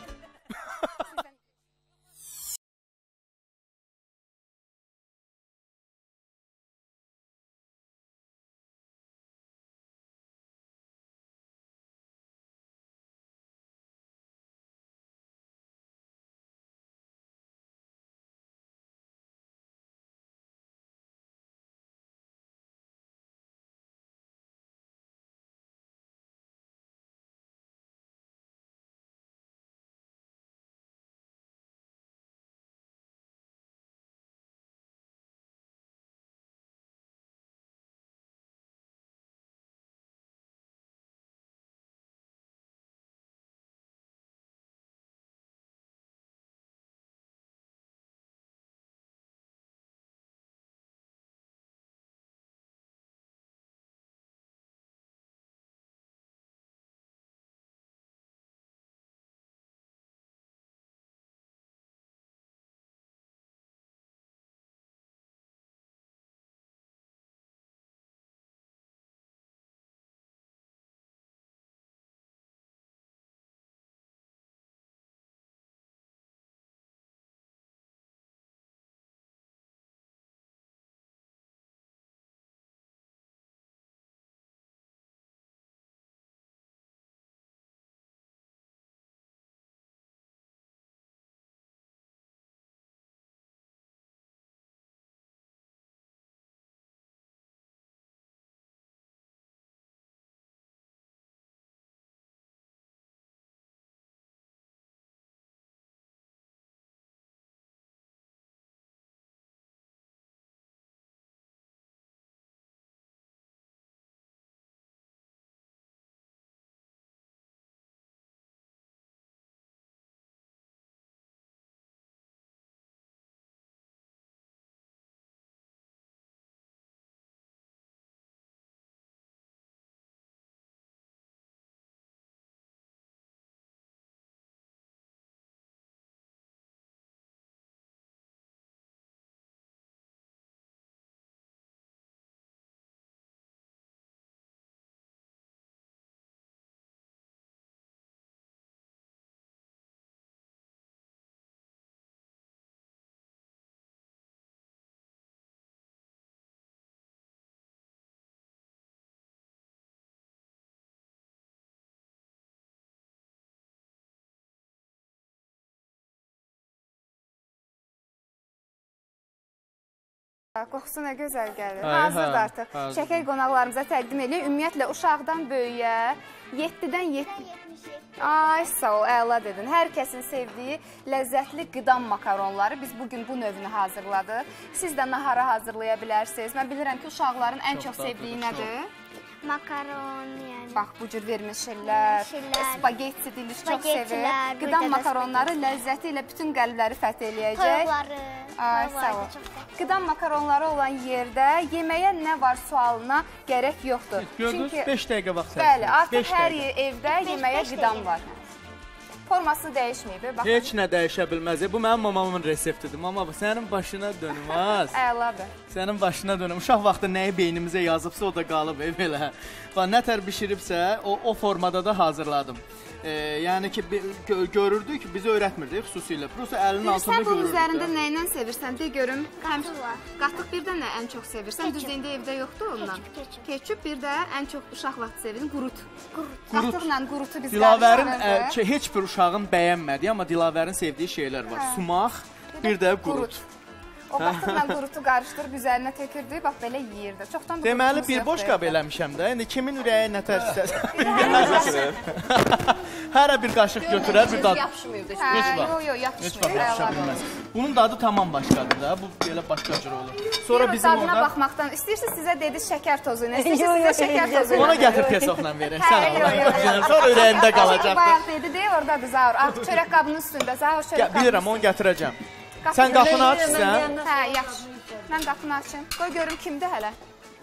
Qoxusu nə gözəl gəlir. Hazırdır artıq. Şəkər qonaqlarımıza təqdim edirik. Ümumiyyətlə, uşaqdan böyüyə, yeddidən yetmişə. Ay, sağ ol, əla dedin. Hər kəsin sevdiyi ləzzətli qidam makaronları biz bugün bu növünü hazırladıq. Siz də nahara hazırlaya bilərsiniz. Mən bilirəm ki, uşaqların ən çox sevdiyi nədir?
Makaron, yəni.
Bax, bu cür vermişirlər, spagetti diliş çox sevir. Qidam makaronları ləzzəti ilə bütün qəlbləri fəth eləyəcək.
Toyuqları, toyuqları çox sevir.
Qidam makaronları olan yerdə yeməyə nə var sualına gərək yoxdur.
Gördünüz, beş dəqiqə vaxt sərf.
Bəli, artıq hər evdə yeməyə qidam var. Forması dəyişməyib.
Heç nə dəyişə bilməz. Bu mənim mamamın reseptidir. Mama, sənin başına dönməz.
Əladır.
Sənin başına dönüm. Uşaq vaxtı nəyi beynimizə yazıbsa, o da qalıb ev elə. Nətər bişiribsə, o, o formada da hazırladım. E, yəni ki, görürdük ki, bizi öyrətmirdi xüsusilə. Prosta əlinin altında görürdük.
Sən bunun üzərində nə ilə sevirsən? De görüm. Qatıq bir də nə ən çox sevirsən? Düzdəyində evdə yoxdur ondan. Keçüb bir də ən çox uşaq vaxtı sevirdin. Qurut. Qatıqla qurutu biz
Dilavərin heç bir uşağın bəyənmədiyi, amma Dilavərin sevdiyi şeylər var. Sumaq, bir də qurut.
O qatıqla qurutu qarışdırıb üzərinə tökürdü, bax belə yeyirdi. Çoxdan
deməli, bir boş qab eləmişəm də. İndi kimin ürəyi nətər istəsin? Hərə bir qaşıq götürər, bir dad.
Yapışmıydı.
Heç vaxt.
Yox, yox, yapışmır.
Yapışa bilməz. Bunun dadı tamam başqadır da. Bu belə başqa cür olur. Sonra bizim orada...
Dadına baxmaqdan istəyirsiniz, sizə dedi şəkər tozu ilə. İstəyirsiniz, sizə şəkər tozu ilə.
Ona gətir pesokla verək. Sən Allah. Sonra ürəyində qalacaq.
Bayaq dedi, deyir, oradadır Zaur. Artıq çörək qabının üstündə. Zaur çörək qabının.
Bilirəm, onu gətirəcəm. Sən qapını açırsan?
Hə, yaxşı. Mən qapını açım. Qoy görüm kimdir hələ.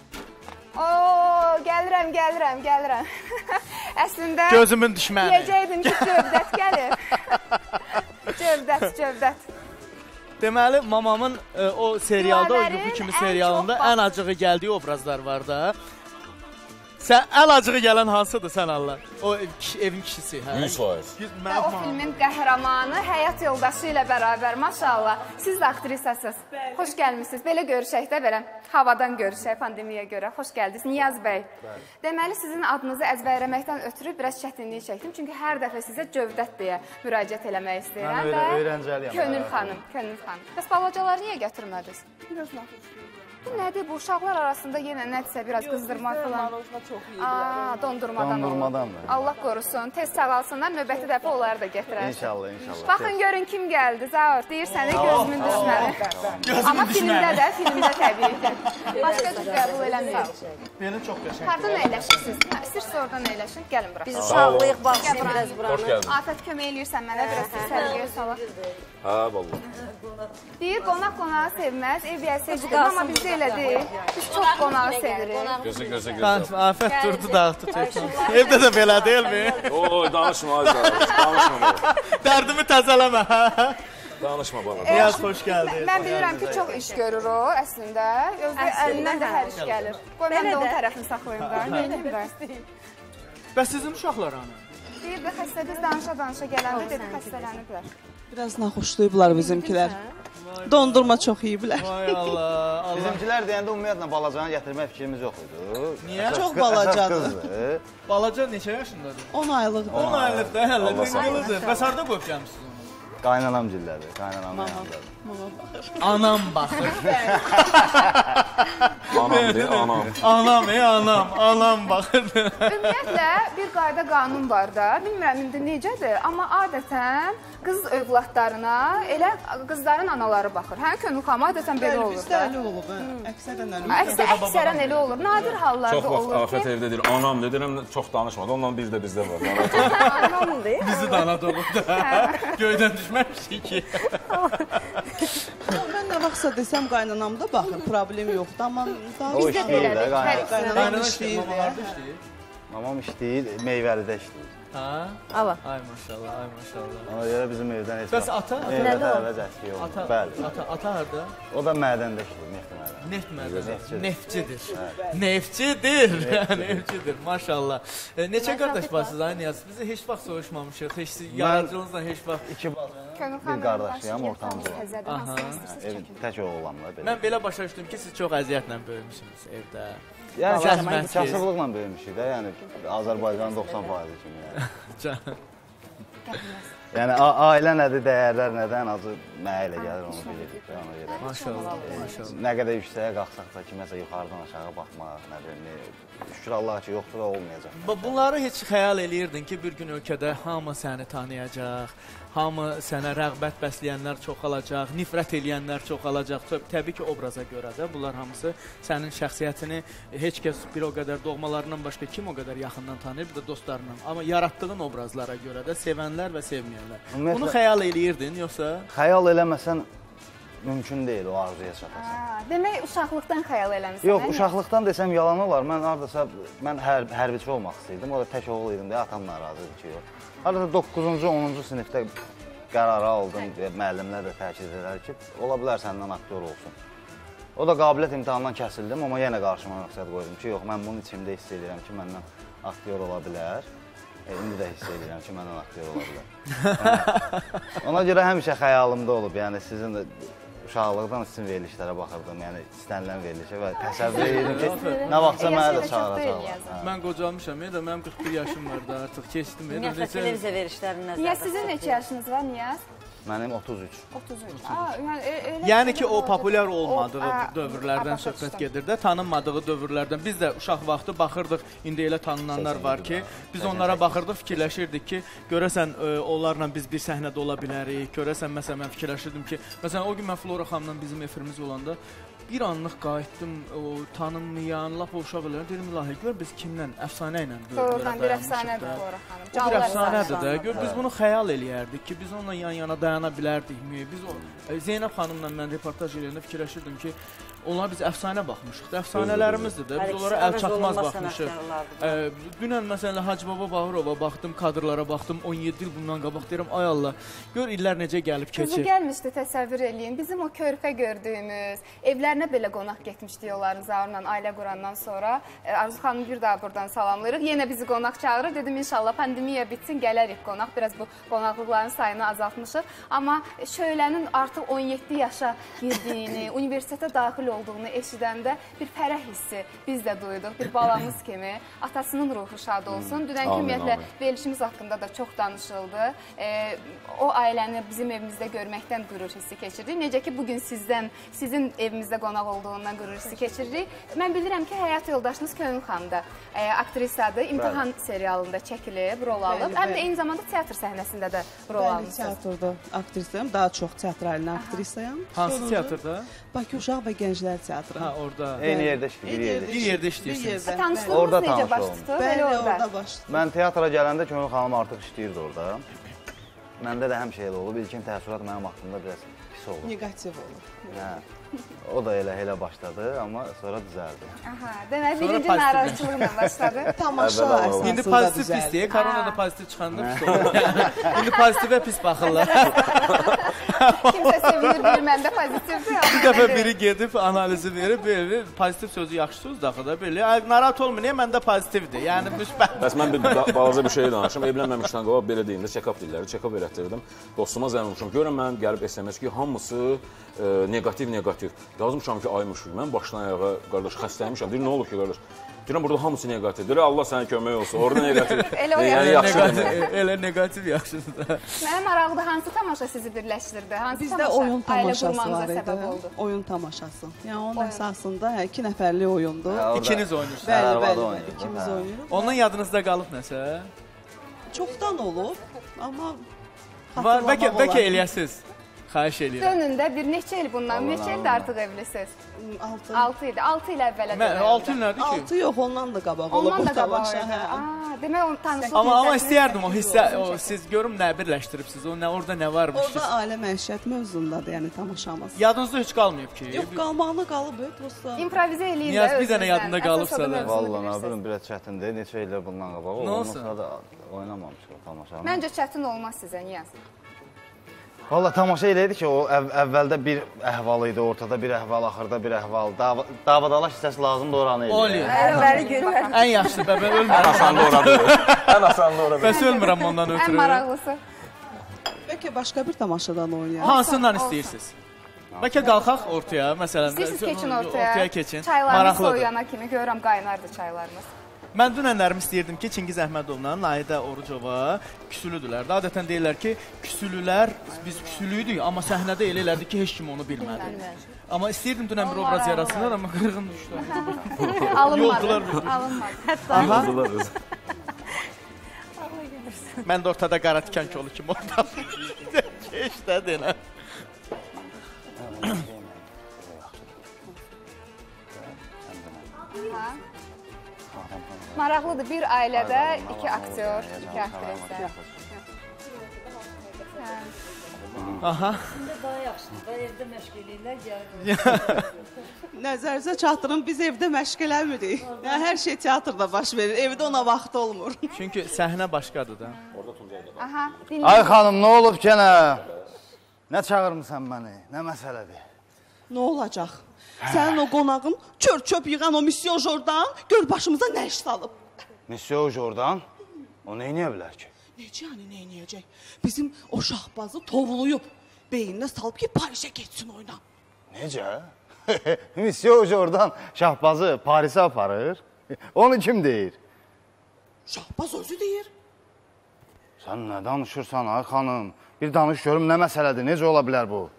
Oo, gəlirəm, gəlirəm, gəlirəm. Əslində...
Gözümün düşməni.
Yiyəcəkdim ki, cövdət gəlir. Cövdət, cövdət.
Deməli, mamamın e, o serialda, o yuxu kimi serialında ən acığı gəldiyi obrazlar var da. Sən ən acığı gələn hansıdır sən Allah? O evin kişisi, hə?
yüz faiz.
O filmin qəhrəmanı həyat yoldaşı ilə bərabər, maşallah. Siz də aktrisasınız. Xoş gəlmişsiniz. Belə görüşək də belə. Havadan görüşək pandemiyaya görə. Xoş gəldiniz. Niyaz bəy. Deməli, sizin adınızı əzbərləməkdən ötürü biraz çətinlik çəkdim. Çünki hər dəfə sizə Cövdət deyə müraciət eləmək istəyirəm.
Mən öyrəncəliyəm.
Könül xanım, Könül xanım. Bəs balacaları niyə götürmədiniz? Biraz naxış. Bu nədir? Bu uşaqlar arasında yenə nədirsə biraz qızdırma falan. Aa, dondurmadan
Dondurmadan
olur. Allah qorusun. Tez sağalsınlar, növbəti dəfə onları da gətirər.
İnşallah, inşallah.
Baxın, görün kim gəldi. Zaur, deyirsən, gözümün düşməni. Amma filmdə də, filmdə təbii ki. Başqa cür qəbul eləməyək.
Məni çox qəşəng.
Hardan əyləşirsiniz? İstəyirsiniz oradan əyləşin, gəlin bura.
Biz uşaqlıyıq, baxsın biraz buranı.
Afət kömək eləyirsən mənə, biraz səliqəyə salaq.
Hə, vallahi.
Deyir, qonaq qonağı sevməz, ev yəyə sevdir. Amma bizdə elə deyil. Biz çox qonağı sevirik.
Gözə, gözə, gözə.
Afət durdu, dağıtdı, çəkdim. Evdə də belə deyilmi?
Oy, danışma, danışma.
Dərdimi təzələmə, hə?
Danışma bana.
Niyaz, xoş gəldin.
Mən bilirəm ki, çox iş görür o, əslində. Əlindən də hər iş gəlir. Qoy, mən də onun tərəfini saxlayayım da. Neyim də?
Bəs sizin uşaqlar hanı?
Deyir də, xəstədiz danışa-danışa gələndə dedi, xəstələniblər.
Biraz naxoşlayıblar bizimkilər. Dondurma çox yeyiblər.
Ay Allah, Allah.
Bizimkilər deyəndə ümumiyyətlə balacanı gətirmək fikrimiz yox idi.
Niyə?
Çox balacadır.
Balaca neçə yaşındadır?
on aylıqdır.
on aylıqdır, hələ qılıdır. Bəs harada qoyub gəlmişsiniz onu?
Qaynanam cildədir, qaynanamın yanındadır.
Anam baxır.
Anam de, anam.
Anam, ey anam, anam baxır.
Ümumiyyətlə, bir qayda qanun var da, bilmirəm indi necədir, amma adətən qız övladlarına elə qızların anaları baxır. Hə, Könül xanım, adətən belə olur da.
Bizdə elə olub, əksərən elə olur.
Əksərən elə olur, nadir hallarda olur ki.
Çox vaxt Afət evdə deyir, anam de, deyirəm, çox danışmadı, ondan bir də bizdə var.
Anam deyir.
Bizi də ana dolub da, göydən düşməmişik ki.
Mən nə vaxtsa desəm qaynanam da baxır, problem yoxdur, amma...
O işləyir də,
qaynanam işləyir də.
Mamam işləyir, meyvəlidə işləyir.
Ha?
Allah.
Ay maşallah, ay maşallah.
Ona görə bizim evdən heç
Bəs ata?
Nədir o?
Ata,
bəli.
Ata, ata harada?
O da mədəndə işləyir, neft mədəndə.
Neft mədəndə. Neftçidir. Neftçidir. Neftçidir, maşallah. E, neçə qardaş varsınız, ay Niyaz? Biz heç vaxt soruşmamışıq, heç yaradıcılığınızla heç vaxt...
İki bir qardaşıyam, ortamcı var. Evin tək oğlanlar belə.
Mən belə başa düşdüm ki, siz çox əziyyətlə böyümüşsünüz evdə.
Yəni, kasıblıqla böyümüşük də, yəni Azərbaycanın doxsan faizi kimi.
Yəni.
Yəni ailə nədir, dəyərlər nədən azı mənə elə gəlir onu bilirik.
Maşallah, maşallah.
Nə qədər yüksəyə qalxsaq da kiməsə yuxarıdan aşağı baxmaq, nə bilim, şükür Allah ki, yoxdur da olmayacaq.
Bunları heç xəyal eləyirdin ki, bir gün ölkədə hamı səni tanıyacaq, hamı sənə rəğbət bəsləyənlər çoxalacaq, nifrət eləyənlər çoxalacaq. Təbii ki, obraza görə də bunlar hamısı sənin şəxsiyyətini heç kəs bir o qədər doğmalarından başqa kim o qədər yaxından tanıyır, bir də dostlarından. Amma yaratdığın obrazlara görə də sevənlər və sevməyənlər. Bunu xəyal eləyirdin, yoxsa?
Xəyal eləməsən mümkün deyil o arzuya çatasan.
Demək, uşaqlıqdan xəyal eləmişsən?
Yox, uşaqlıqdan desəm yalan olar. Mən hardasa, mən hər, hərbiçi olmaq istəyirdim. O da tək oğul idim deyə atam narazıdır ki, yox. Hardasa doqquzuncu onuncu sinifdə qərara aldım, müəllimlər də təkid edər ki, ola bilər səndən aktyor olsun. O da qabiliyyət imtahanından kəsildim, amma yenə qarşıma məqsəd qoydum ki, yox, mən bunun içimdə hiss edirəm ki, məndən aktyor ola bilər. E, indi də hiss edirəm ki, məndən aktyor ola bilər. Ona görə həmişə xəyalımda olub, yəni sizin də uşaqlıqdan sizin verilişlərə baxırdım, yəni istənilən verilişə və təsəvvür edirdim ki, nə vaxtsa mənə də çağıracaqlar.
Mən qocalmışam, ya da mənim qırx bir yaşım var da, artıq keçdim.
Ümumiyyətlə televiziya verişlərinin nəzərdə.
Niyaz, sizin neçə yaşınız var, Niyaz?
Mənim otuz üç.
otuz üç. Aa, yəni, elə
yəni ki, o populyar olmadığı o, dövrlərdən a, söhbət gedir də, tanınmadığı dövrlərdən. Biz də uşaq vaxtı baxırdıq, indi elə tanınanlar var ki, biz onlara baxırdıq, fikirləşirdik ki, görəsən e, onlarla biz bir səhnədə ola bilərik, görəsən, məsələn, mən fikirləşirdim ki, məsələn, o gün mən Flora xanımla bizim efirimiz olanda, bir anlıq qayıtdım, o tanınmayan, lap o uşaq elərim, dedim, ilahi, gör biz kimlə, əfsanə ilə
Flora xanım, bir əfsanədir Flora xanım.
O bir əfsanədir də, gör biz bunu xəyal eləyərdik ki, biz onunla yan-yana dayana bilərdikmi, biz o, Zeynəb xanımla mən reportaj eləyəndə fikirləşirdim ki, onlar biz əfsanə baxmışıq da, əfsanələrimizdir də, biz onlara əl çatmaz baxmışıq. Dünən məsələn Hacı Baba Bağırova baxdım, kadrlara baxdım, on yeddi il bundan qabaq deyirəm, ay Allah, gör illər necə gəlib keçir.
Qızı gəlmişdi, təsəvvür eləyin, bizim o körpə gördüyümüz, evlərinə belə qonaq getmişdik onların Zaurla ailə qurandan sonra. Arzu xanım bir daha buradan salamlayırıq, yenə bizi qonaq çağırır, dedim inşallah pandemiya bitsin, gələrik qonaq, biraz bu qonaqlıqların sayını azaltmışıq. Amma Şöylənin artıq on yeddi yaşa girdiyini, universitetə daxil olduğunu eşidəndə bir fərəh hissi biz də duyduq, bir balamız kimi. Atasının ruhu şad olsun. Dünənki ümumiyyətlə verilişimiz haqqında da çox danışıldı. E, o ailəni bizim evimizdə görməkdən qürur hissi keçirdik. Necə ki, bugün sizdən, sizin evimizdə qonaq olduğundan qürur hissi keçiririk. Mən bilirəm ki, həyat yoldaşınız Könül xanım da e, aktrisadır. İmtahan serialında çəkilib, rol alıb. Həm də eyni zamanda teatr səhnəsində də rol almışsınız.
Bəli, teatrda aktrisayam. Daha çox teatralini aktrisayam.
Hansı teatrda?
Bakı Uşaq və Gənclər Teatrı.
Ha, orada.
Eyni yerdə işləyirik.
Bir yerdə işləyirsiniz.
Tanışlığınız necə baş tutdu?
Bəli, orada baş tutdu.
Mən teatra gələndə Könül xanım artıq işləyirdi orada. Məndə də həmişə elə olub. İlkin təəssürat mənim haqqımda biraz pis oldu.
Negativ olub.
Hə. O da elə elə başladı, amma sonra düzəldi.
Aha, demək birinci narazılıqla başladı.
Tamaşa əsasında
İndi pozitiv pis deyə, koronada pozitiv çıxanda pis olur. İndi pozitivə pis baxırlar.
Kimsə sevinir, bir məndə pozitivdir.
Bir dəfə biri gedib analizi verib, belə pozitiv sözü yaxşı söz daxı da belə. Narahat olmayın, məndə pozitivdir. Yəni müsbət.
Bəs mən bir balaca bir şey danışım. Evlənməmişdən qabaq belə deyim də, check-up dilləri, check-up elətdirdim. Dostuma zəng vurmuşam. Görün mən gəlib S M S ki, hamısı negativ, negativ. Yazmışam ki, ay müşrik, mən başdan ayağa, qardaş, xəstəymişəm. Deyir, nə olur ki, qardaş? Deyirəm, burada hamısı negativ. Deyir, Allah sənə kömək olsun, orada negativ.
Elə
yaxşı demək. Elə negativ yaxşıdır da.
Mənə maraqlıdır, hansı tamaşa sizi birləşdirdi? Hansı
Bizdə oyun tamaşası var idi. Oyun tamaşası. Yəni, onun əsasında iki nəfərli oyundur.
İkiniz oynayırsınız.
Bəli, bəli, ikimiz oynayırıq.
Ondan yadınızda qalıb nəsə?
Çoxdan olub, amma
xatırlamaq olar. Bəlkə eləyəsiz. Xahiş edirəm.
Dönündə bir neçə il bundan, neçə ildə artıq evlisiniz?
altı.
altı idi, altı il əvvələ dönəndə.
altı il nədir ki?
altı yox, ondan da qabaq olub.
Ondan da qabaq olub. Demək, onu tanışlıq
Amma, amma istəyərdim o hissə, o, siz görüm nə birləşdiribsiniz, o, nə, orada nə varmış?
Orada ailə məişət mövzundadır, yəni tamaşamız.
Yadınızda heç qalmayıb ki?
Yox, qalmağına qalıb, prosta.
İmprovizə eləyin də
Niyaz, bir dənə yadında qalıbsa da.
Vallahi, nə bilim, biraz çətindir, neçə illər bundan qabaq.
Nə olsun?
Ondan sonra da oynamamışıq o tamaşanı.
Məncə çətin olmaz sizə, Niyaz.
Valla tamaşa eləydi ki, o əv əvvəldə bir əhval idi, ortada bir əhval, axırda bir əhval. Dav davadalaş hissəsi lazımdır oranı eləyir.
Oli.
Əvvəli görürəm.
Ən yaxşı, bə, mən ölmürəm.
Ən asanlı oradır. Ən asanlı oradır.
Bəs ölmürəm ondan ötürü.
Ən maraqlısı.
Bəlkə başqa bir tamaşadan oynayaq.
Hansından istəyirsiniz? Bəlkə qalxaq ortaya, məsələn.
İstəyirsiniz keçin ortaya.
Ortaya keçin.
Çaylarımız soyuyana kimi görürəm, qaynardı çaylarımız.
Mən dünənlərimi istəyirdim ki, Çingiz Əhmədovla Naidə Orucova küsülüdülər. Adətən deyirlər ki, küsülülər, biz küsülüydük, amma səhnədə elə elədi ki, heç kim onu bilmədi. Amma istəyirdim dünən bir obraz yarasınlar, amma qırğın düşdü.
Alınmadı. Alınmadı.
Mən də ortada qara tikan kolu kimi orada. İşdə deyiləm.
Maraqlıdır, bir ailədə iki aktyor, iki aktrisa.
Aha.
Daha yaxşıdır, da evdə məşq eləyirlər,
Nəzərinizə çatdırın, biz evdə məşq eləmirik. Yəni, hər şey teatrda baş verir, evdə ona vaxt olmur.
Çünki səhnə başqadır da.
Aha,
Ay xanım, nə olub gənə? Nə çağırmısan məni? Nə məsələdir?
Nə olacaq? Sənin o qonağın çör-çöp yığan o Monsieur Jordan gör başımıza nə iş salıb.
Monsieur Jordan? O nə eləyə bilər ki?
Necə yəni nə eləyəcək? Bizim o şahbazı tovuluyub, beyninə salıb ki, Parisə getsin oyna.
Necə? Monsieur Jordan şahbazı Parisə aparır. Onu kim deyir?
Şahbaz özü deyir.
Sən nə danışırsan ay xanım? Bir danış görüm nə məsələdir, necə ola bilər bu?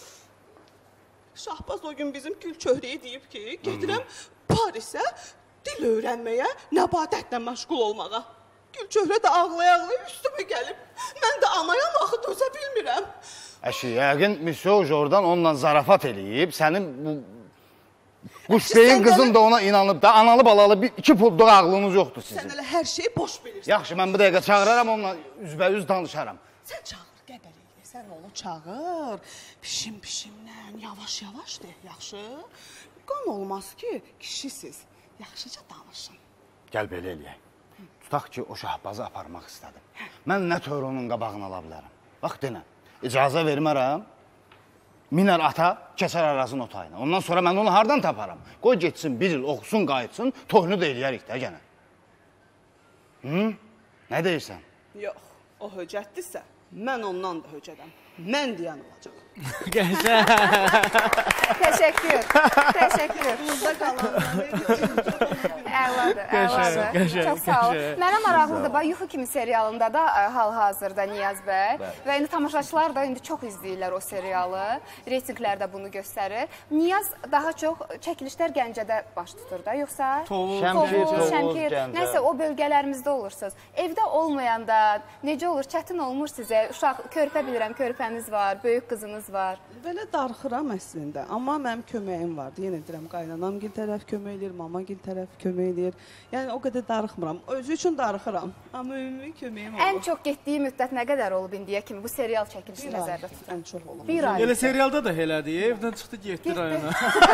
Şahbaz o gün bizim Gülçöhrəyə deyib ki, gedirəm Parisə dil öyrənməyə, nəbadətlə məşğul olmağa. Gülçöhrə də ağlaya-ağlaya üstümə gəlib. Mən də anayam axı dözə bilmirəm.
Əşi, yəqin Monsieur Jordan onunla zarafat eləyib, sənin bu quşbeyin qızın da ona inanıb da, analı balalı bir iki pulluq ağlınız yoxdur sizin.
Sən elə hər şeyi boş bilirsən.
Yaxşı, mən bu dəqiqə çağıraram, onunla üzbəyüz danışaram.
Sən çağır, qəbəliylə, sən onu çağır. Pişim-pişimlə, yavaş-yavaş de, yaxşı? Qan olmaz ki, kişisiz. Yaxşıca danışın.
Gəl belə eləyək. Tutaq ki, o şahbazı aparmaq istədim. Mən nə tör onun qabağını ala bilərəm? Bax, denə, icazə vermərəm. Minər ata, keçər arazın otayına. Ondan sonra mən onu hardan taparam? Qoy getsin, bir il oxusun, qayıtsın, toyunu da eləyərik də gənə. Hı? Nə deyirsən?
Yox, o höcətdirsə, mən ondan da höcədəm. Mən deyən olacaq.
Qəşəng.
Təşəkkür, təşəkkür.
Burada qalanları
Əladır, əladır. Çox sağ ol. Mənə maraqlıdır, bax, Yuxu kimi serialında da hal-hazırda Niyaz bəy və indi tamaşaçılar da indi çox izləyirlər o serialı. Reytinglər də bunu göstərir. Niyaz daha çox çəkilişlər Gəncədə baş tutur da, yoxsa?
Tovuz, Şəmkir,
nəsə o bölgələrimizdə olursunuz. Evdə olmayanda necə olur, çətin olmur sizə? Uşaq, körpə bilirəm, körpəniz var, böyük qızınız var.
Belə darxıram əslində, amma mənim köməyim vardı. Yenə deyirəm, qaynanam gil tərəf kömək edir, mama gil tərəf kömək edir. Yəni, o qədər darıxmıram. Özü üçün darıxıram, amma ümumi köməyim olur.
Ən çox getdiyi müddət nə qədər olub indiyə kimi bu serial çəkilişi nəzərdə tutur?
Ən çox olub.
Bir ay.
Elə serialda da elədi, evdən çıxdı, getdi rayona.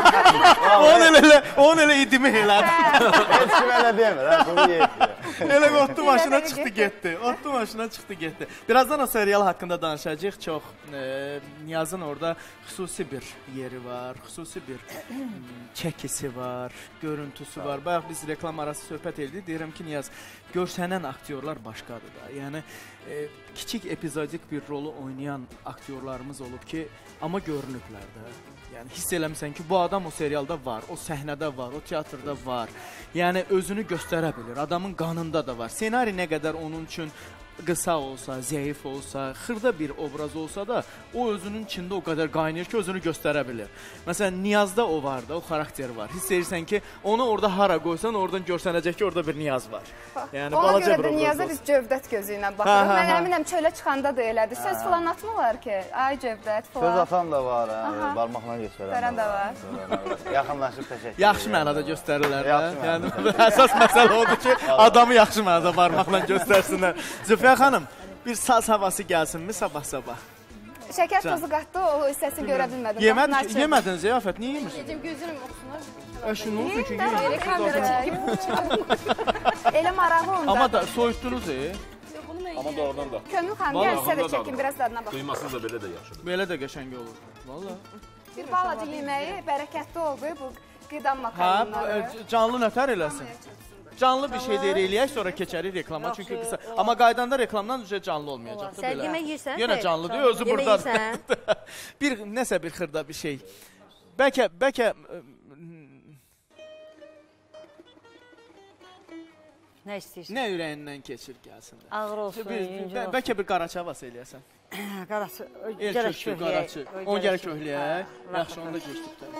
Onun elə idimi elədi.
Heç kim elə demir, bunu yetdir.
Elə otdu maşına çıxdı, getdi. Otdu maşına çıxdı, getdi. Birazdan o serial haqqında danışacağıq. Çox, Niyazın orada xüsusi bir yeri var, xüsusi bir çəkisi var, görüntüsü var. Bayaq biz reklam arası söhbət edirik. Deyirəm ki, Niyaz, görsənən aktyorlar başqadır da. Yəni, e, kiçik epizodik bir rolu oynayan aktyorlarımız olub ki, amma görünüblər də. Yəni, hiss eləmirsən ki, bu adam o serialda var, o səhnədə var, o teatrda var. Yəni, özünü göstərə bilir. Adamın qanında da var. Senari nə qədər onun üçün qısa olsa, zəif olsa, xırda bir obraz olsa da, o özünün içində o qədər qaynayır ki, özünü göstərə bilir. Məsələn, Niyazda o var da, o xarakter var. Hiss edirsən ki, onu orada hara qoysan, oradan görsənəcək ki, orada bir Niyaz var.
Yəni, ona görə də Niyaza biz Cövdət gözü ilə baxırıq. Mən əminəm, çölə çıxanda da elədir. Söz falan atmırlar ki, ay Cövdət falan.
Söz atan da var, barmaqla göstərən
da var.
Yaxınlaşıb təşəkkür.
Yaxşı mənada göstərirlər də. Yəni, əsas məsələ odur ki, adamı yaxşı mənada barmaqla göstərsinlər. Zülfiyə xanım, bir saz havası gəlsinmi sabah-sabah?
Şəkər tozu qatdı, o hissəsini görə bilmədim.
Yemədiniz, Ziyafət, niyə yemirsiniz?
Yiyəcəm, gözünüm oxusunlar.
Əşin olsun ki, yemirsiniz.
Elə marağı onda.
Amma da soyutdunuz, e?
Amma doğrudan da.
Könül xanım, gəlsə də çəkin, biraz dadına baxın.
Duymasınız da belə də yaxşıdır.
Belə də qəşəng olur. Valla.
Bir balaca yeməyi bərəkətli oldu bu qida makaronları.
Hə, canlı nətər eləsin? Canlı bir şey deyir eləyək, sonra keçərik reklama. Çünki qısa. Amma qaydanda reklamdan üzrə canlı olmayacaq.
Sən yemək yiyirsən?
Yenə canlıdır, özü buradadır. Bir, nəsə bir xırda bir şey. Bəlkə, bəlkə...
Nə istəyirsən?
Nə ürəyindən keçir gəlsin?
Ağır olsun, yüngül olsun.
Bəlkə bir qaraçı havası eləyəsən.
Qaraçı,
El
gərək
kökü, qaraçı. Onu gərək köhləyək. Yaxşı, onu da keçdik də.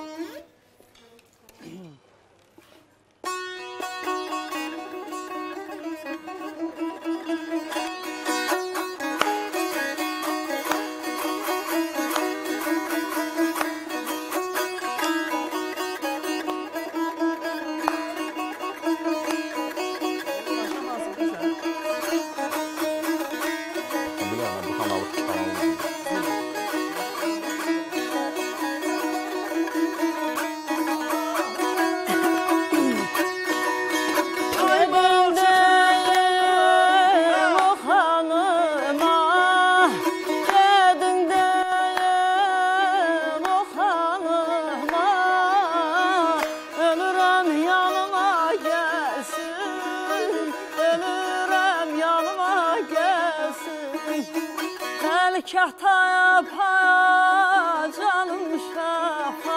Kataya paya canım şafa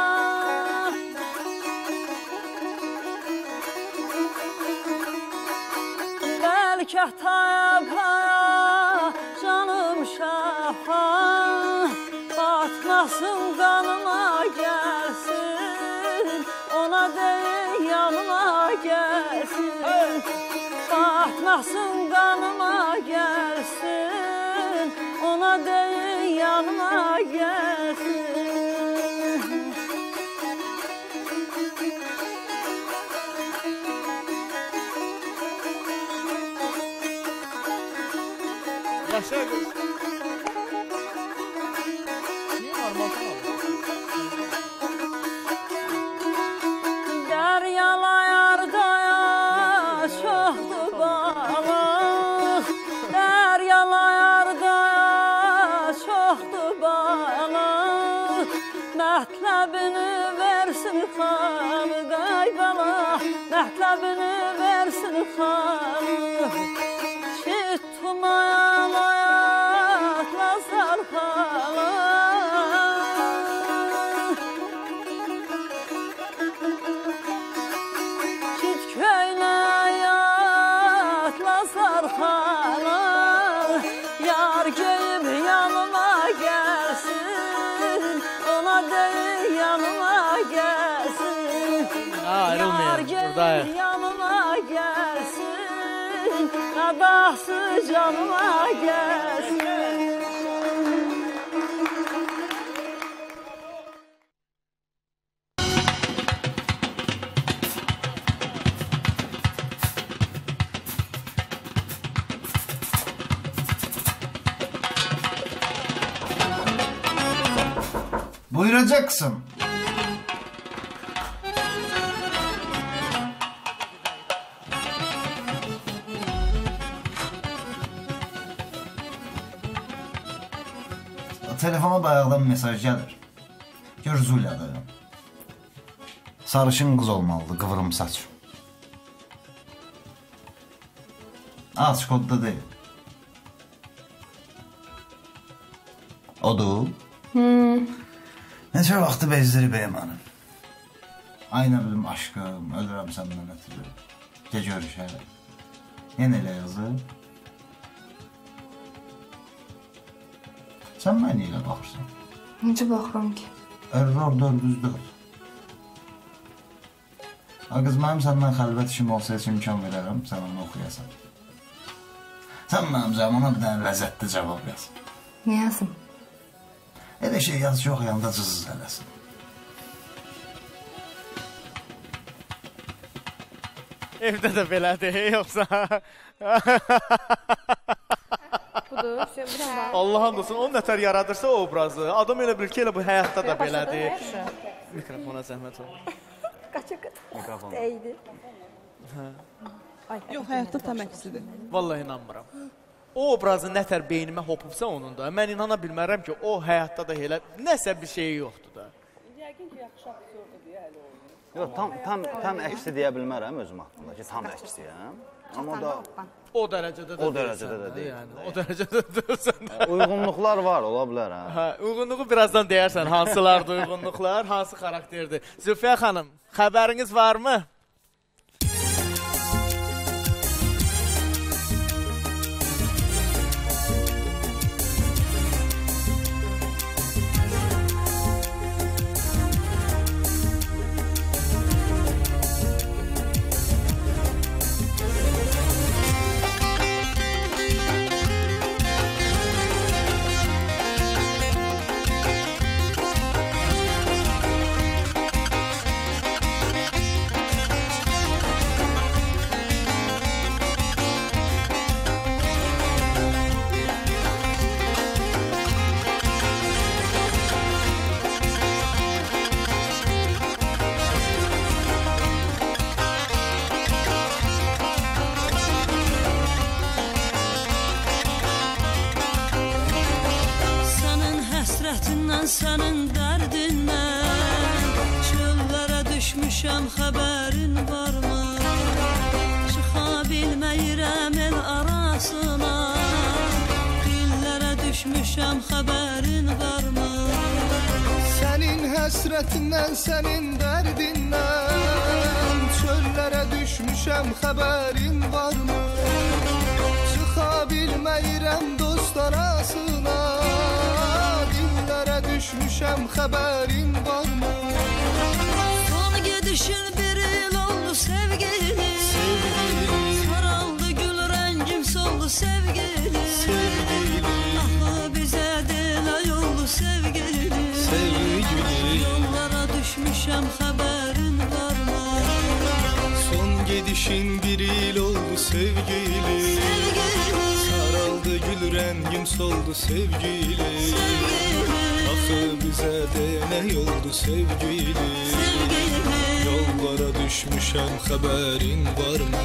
Gel kataya paya canım şafa Batmasın kanıma gelsin Ona değil yanıma gelsin Batmasın kanıma gelsin Ona değil yanıma gelsin
Yaşa kız. Niye armağan
Deryala yardaya çoxdur balıq Deryala yardaya çoxdur balıq Mətləbini versin xalıq ay bala Mətləbini versin xalıq Çit tumayan ayaqlasar xalıq Çit köynə ayaqlasar xalıq Yar geyib yanıma gəlsin Ona deyil yanıma gəlsin
Ayrılmayın, buradayıq
yanıma gəlsin Qadası canıma gəlsin
Buyuracaksın. Telefona bayaqdan mesaj gəlir. Gör Zulya'dır. Sarışın qız olmalıdır, qıvrım saç. Az kodda deyil. Odur.
Hmm.
Neçə vaxtı bezdirib eymanım. Ay nə bilim aşkım, ölürəm səndən ötürü. Gec görüşərək. Yenə elə yazır. Sən mənə ilə baxırsan.
Necə baxıram ki?
Error dörd yüz dörd. A qız, mənim səndən xəlvət işim olsa heç imkan verərəm, sən onu oxuyasan. Sən mənim zamana bir dənə ləzzətli cavab yaz.
Nə yazım?
Elə şey yaz, yox yanında cızız eləsin.
Evdə də belədir, yoxsa?
Budur, bir dənə.
Allah hamdolsun, o nətər yaradırsa o obrazı. Adam elə bilir ki, elə bu həyatda da belədir. Mikrofona zəhmət olur.
Qaça-qaça. Dəydi.
Yox, həyatda tam əksidir.
Vallahi inanmıram. O obrazı nətər beynimə hopubsa onun da, mən inana bilmərəm ki, o həyatda da elə nəsə bir şey yoxdur da.
Yəqin ki, yaxşı aktyordur deyə hələ olmuyor.
Yox, tam, tam, tam əksi deyə bilmərəm özüm haqqında ki, tam əksiyəm. Amma o da...
O dərəcədə də
O dərəcədə də deyil.
Yəni, o dərəcədə də deyilsən.
Uyğunluqlar var, ola bilər, hə?
Hə, uyğunluğu birazdan deyərsən, hansılardır uyğunluqlar, hansı xarakterdir. Zülfiyə xanım, xəbəriniz varmı?
həsrətindən, sənin dərdindən. Çöllərə düşmüşəm, xəbərin varmı? Çıxa bilməyirəm el arasına. Dillərə düşmüşəm, xəbərin varmı?
Sənin həsrətindən, sənin dərdindən. Çöllərə düşmüşəm, xəbərin varmı? Çıxa bilməyirəm dost arasına. Dillərə düşmüşəm, xəbərin varmı?
Son gedişin bir il oldu sevgili. Saraldı gül rəngim soldu sevgili. Axı bizə dilay oldu sevgili. Yollara düşmüşəm, xəbərin varmı?
Son gedişin bir il oldu sevgili. Saraldı gül rəngim soldu sevgili. Axı bizə də nə oldu sevgili? Yollara düşmüşəm, xəbərin varmı?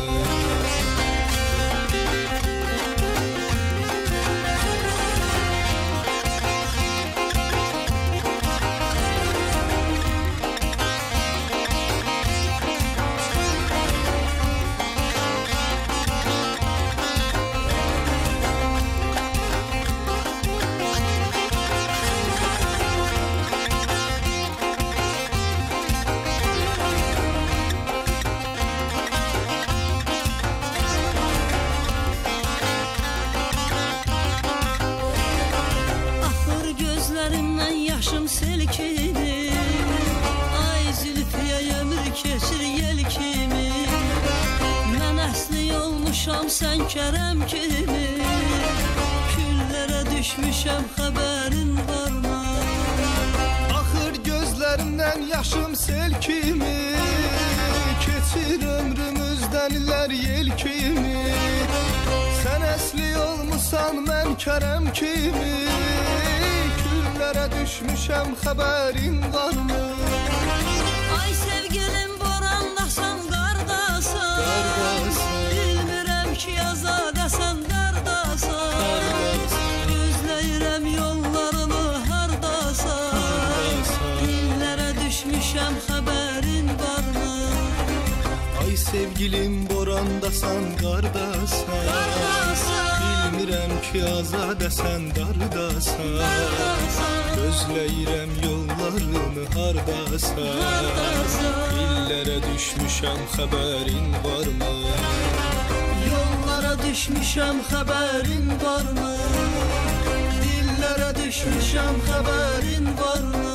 Yaşım selkini, ay zülfiyə ömür keçir yel kimi. Mən əsli olmuşam, sən kərəm kimi. Küllərə düşmüşəm, xəbərin varmı?
Axır gözlərindən yaşım sel kimi. Keçir ömrümüzdən iller yel kimi. Sən əsli olmusan, mən kərəm kimi. Küllərə düşmüşəm, xəbərin varmı?
Ay sevgilim borandasan, qardasan. Bilmirəm ki azadəsən, dardasan. Gözləyirəm yollarını hardasan. Dillərə düşmüşəm, xəbərin varmı?
Ay sevgilim borandasan, qardasan. Bilmirəm ki azadəsən, dardasan. Gözləyirəm yollarını hardasan. Dillərə düşmüşəm, xəbərin varmı?
Yollara düşmüşəm, xəbərin varmı?
Dillərə düşmüşəm, xəbərin varmı?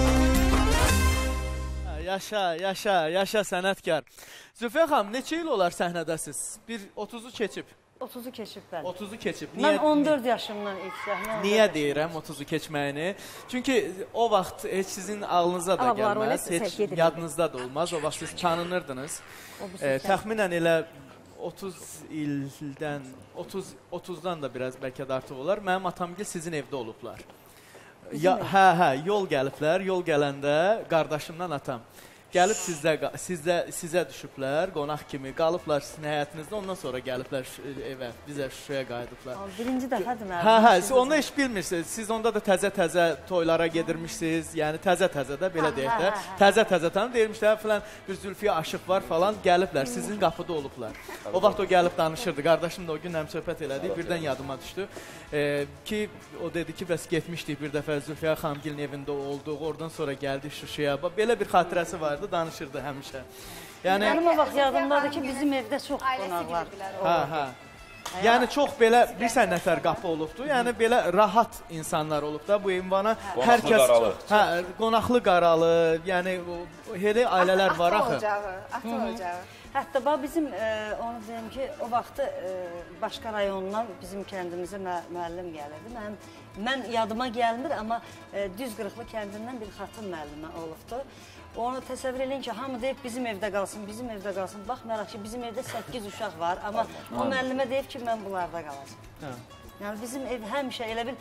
Yaşa, yaşa, yaşa sənətkar. Zülfiyə xanım, neçə il olar səhnədəsiz? Bir otuzu keçib.
otuzu keçib bəli.
otuzu keçib.
Mən on dörd yaşımdan ilk səhnə.
Niyə deyirəm otuzu keçməyini? Çünki o vaxt heç sizin ağlınıza da gəlməz, heç yadınızda da olmaz. O vaxt siz tanınırdınız. E, təxminən elə otuz ildən, otuz, otuzdan da biraz bəlkə də artıq olar. Mənim atamgil sizin evdə olublar. Ya, hə, hə, yol gəliblər. Yol gələndə qardaşımdan atam. Gəlib sizdə, sizdə, sizə düşüblər, qonaq kimi qalıblar sizin həyətinizdə, ondan sonra gəliblər evə, bizə Şuşaya qayıdıblar.
Birinci dəfədir mənim.
Hə, hə, onu heç bilmirsiniz. Siz onda da təzə-təzə toylara gedirmişsiniz, yəni təzə-təzə də, belə deyək də, təzə-təzə tanım deyirmişlər, filan bir Zülfiyə aşıq var falan, gəliblər, sizin qapıda olublar. O vaxt o gəlib danışırdı, qardaşım da o gün həm söhbət elədik, birdən yadıma düşdü e, ki, o dedi ki, bəs getmişdik bir dəfə Zülfiyə xanımgilin evində olduq, oradan sonra gəldik Şuşaya, belə bir xatirəsi vardı. Danışırdı həmişə. Yəni
mənim o vaxt yadımdadır ki, bizim evdə çox qonaqlar.
Hə, hə. Yəni çox belə bir sən nəfər qapı olubdu. Yəni belə rahat insanlar olub da bu ünvana hər kəs hə, qonaqlı qaralı, yəni elə ailələr var axı.
Ata ocağı.
Hətta bax bizim e, onu deyim ki, o vaxtı e, başqa rayondan bizim kəndimizə mə müəllim gəlirdi. Mənim mən yadıma gəlmir, amma e, Düzqırıqlı kəndindən bir xatun müəllimə olubdu. Onu təsəvvür edin ki, hamı deyib bizim evdə qalsın, bizim evdə qalsın. Baxmayaraq ki, bizim evdə səkkiz uşaq var, amma o müəllimə deyib ki, mən bunlarda qalacam. Yəni bizim ev həmişə elə bir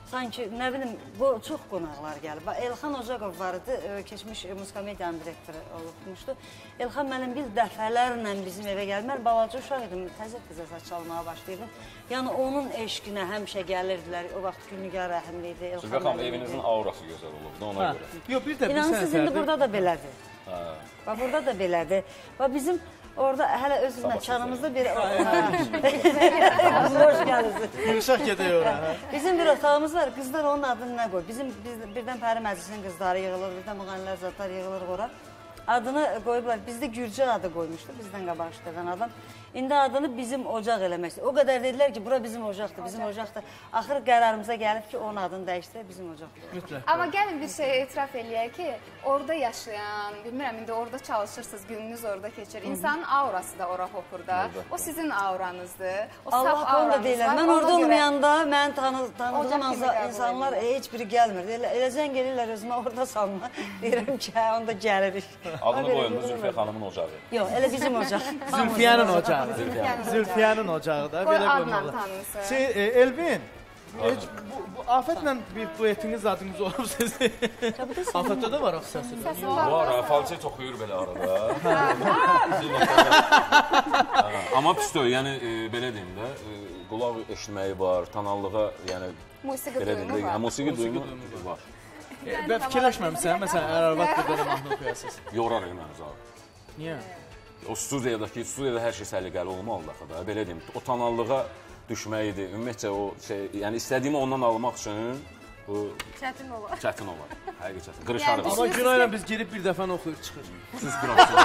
sanki nə bilim bu çox qonaqlar gəlib. Elxan Ocaqov var idi, keçmiş Musikomediyanın direktoru olmuşdu. Elxan mənim bir dəfələrlə bizim evə gəldi. Mən balaca uşaq idim, təzə qıza saç çalmağa başlayırdım. Yəni onun eşqinə həmişə gəlirdilər. O vaxt Günnigar Rəhimli idi.
Zülfə xanım, evinizin aurası gözəl olubdu ona görə.
Yox, bir də bir
İnanın siz indi burada da belədir. Bax burada da belədir. Bax bizim orada hələ öz məkanımızda bir... Hoş gəlirsiniz.
Yumuşaq gedək ora.
Bizim bir otağımız var, qızlar onun adını nə qoy? Bizim birdən Pəri Məclisinin qızları yığılır, birdən Müğənilər Zatlar yığılır ora. Adını qoyublar, bizdə Gürcə adı qoymuşdu, bizdən qabaq işlədən adam. İndi adını bizim ocaq eləmək istəyir. O qədər dedilər ki, bura bizim ocaqdır, bizim ocaqdır. Axır qərarımıza gəlib ki, onun adını dəyişdirək, bizim ocaqdır.
Amma gəlin bir şey etiraf eləyək ki, orada yaşayan, bilmirəm, indi orada çalışırsınız, gününüz orada keçir. İnsanın aurası da ora hopur da. O sizin auranızdır. O saf
Allah onu da deyirlər. Mən orada olmayanda mən tanıdığım insanlar heç biri gəlmir. Elə zəng gəlirlər özümə orada salma. Deyirəm ki, hə, onda gəlirik.
Adını qoyuldu Zülfiyə xanımın ocağı.
Yox, elə bizim ocaq.
Zülfiyənin ocağı. Zülfiyənin ocağı da.
Qoy adla tanınsın.
Şey, Elvin, bu Afətlə bir duetiniz adınız olub sizin. Afətdə də var o səsi.
Var, falset oxuyur belə arada. Amma püstö, yəni belə deyim də, qulaq eşitməyi var, tanallığa, yəni...
Musiqi duyumu var.
Musiqi duyumu var.
Və fikirləşməmişsən, məsələn, ər-arvad bir dənə mahnı oxuyasınız.
Yorar eləməniz abi.
Niyə?
O studiyadakı, studiyada hər şey səliqəli olmalıdır axı da, belə deyim. O tanallığa düşmək idi, ümumiyyətcə o şey, yəni istədiyimi ondan almaq üçün bu...
Çətin olar.
Çətin olar, həqiqi çətin. Qırışarıq.
Amma Günayla biz girib bir dəfəni oxuyub çıxır.
Siz qıraqsınız.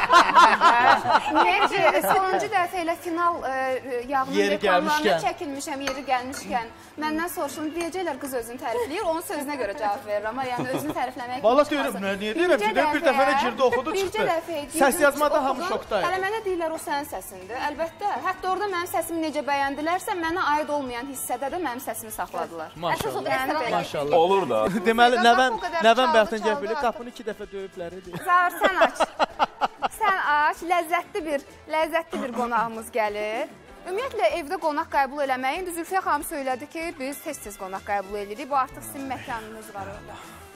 Sonuncu dəfə elə final yağının reklamlarına çəkilmişəm, yeri gəlmişkən. Məndən soruşun, deyəcəklər qız özünü tərifləyir, onun sözünə görə cavab verir. Amma yəni özünü tərifləmək...
Valla deyirəm, nə deyirəm ki, bir dəfənə girdi, oxudu, çıxdı. Səs yazmada hamı şokdaydı.
Hələ mənə deyirlər, o sənin səsindir. Əlbəttə, hətta orada mənim səsimi necə bəyəndilərsə, mənə aid olmayan hissədə də mənim səsimi saxladılar.
Maşallah.
Olur da.
Deməli, Nəvən Bəxtin gəl bilir, qapını iki dəfə döyüblər idi.
Zahir, sən aç. Sən aç, ləzzətli bir, ləzzətli bir qonağımız gəlir. Ümumiyyətlə, evdə qonaq qəbul eləməyin. Zülfiyə xanım söylədi ki, biz tez-tez qonaq qəbul edirik. Bu artıq sizin məkanınız var orada.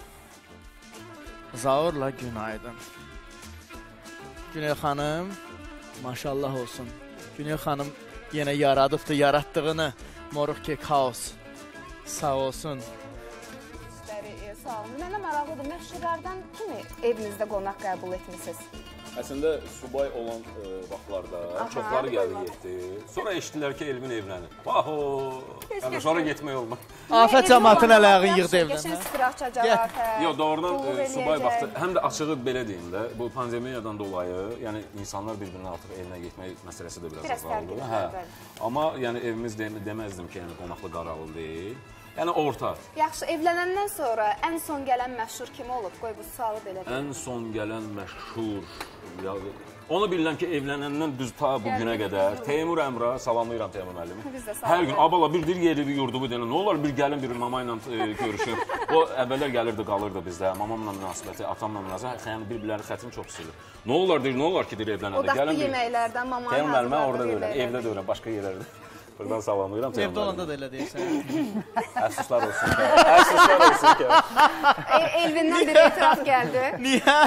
Zaurla günaydın. Güney xanım, maşallah olsun. Güney xanım yenə yaradıbdı yaratdığını. Moruq kek haos. Sağ olsun.
Sağ olun. Mənə maraqlıdır, məşhurlardan kimi evinizdə qonaq qəbul etmişsiniz?
Əslində, subay olan vaxtlarda çoxları gəldi, getdi. Sonra eşitdilər ki, Elvin evlənir. Bax o, sonra getmək olmaz.
Afət cəmatın ələyağın yığdı evlən.
Geçən sıfır açacaq.
Yox, doğrudan subay vaxtı, həm də açığı belə deyim də, bu pandemiyadan dolayı, yəni insanlar bir-birinin artıq evinə getmək məsələsi də biraz azaldı. Amma yəni evimiz deməzdim ki, qonaqlı qaralı deyil. Yəni orta.
Yaxşı, evlənəndən sonra ən son gələn məşhur kim olub? Qoy bu sualı belə deyim.
Ən son gələn məşhur... Onu bilirəm ki, evlənəndən düz ta bu günə qədər Teymur Əmra, salamlayıram Teymur müəllimi. Hər gün, abala bir dil yeri, bir yurdu bu deyilən, nə olar bir gəlin bir mama ilə görüşür. O əvvəllər gəlirdi, qalırdı bizdə, mamamla münasibəti, atamla münasibəti, yəni bir-birləri xətrim çox pisilir. Nə olar deyir, nə olar ki, deyir evlənəndə.
O daxlı yeməklərdən, mamanın
Teymur müəllimi orada deyirəm, evdə deyirəm, başqa yerlərdə. Buradan salamlayıram.
Evdə olanda da elə deyirsən.
Əfsuslar olsun ki. Əfsuslar olsun ki.
Elvindən bir etiraf gəldi.
Niyə?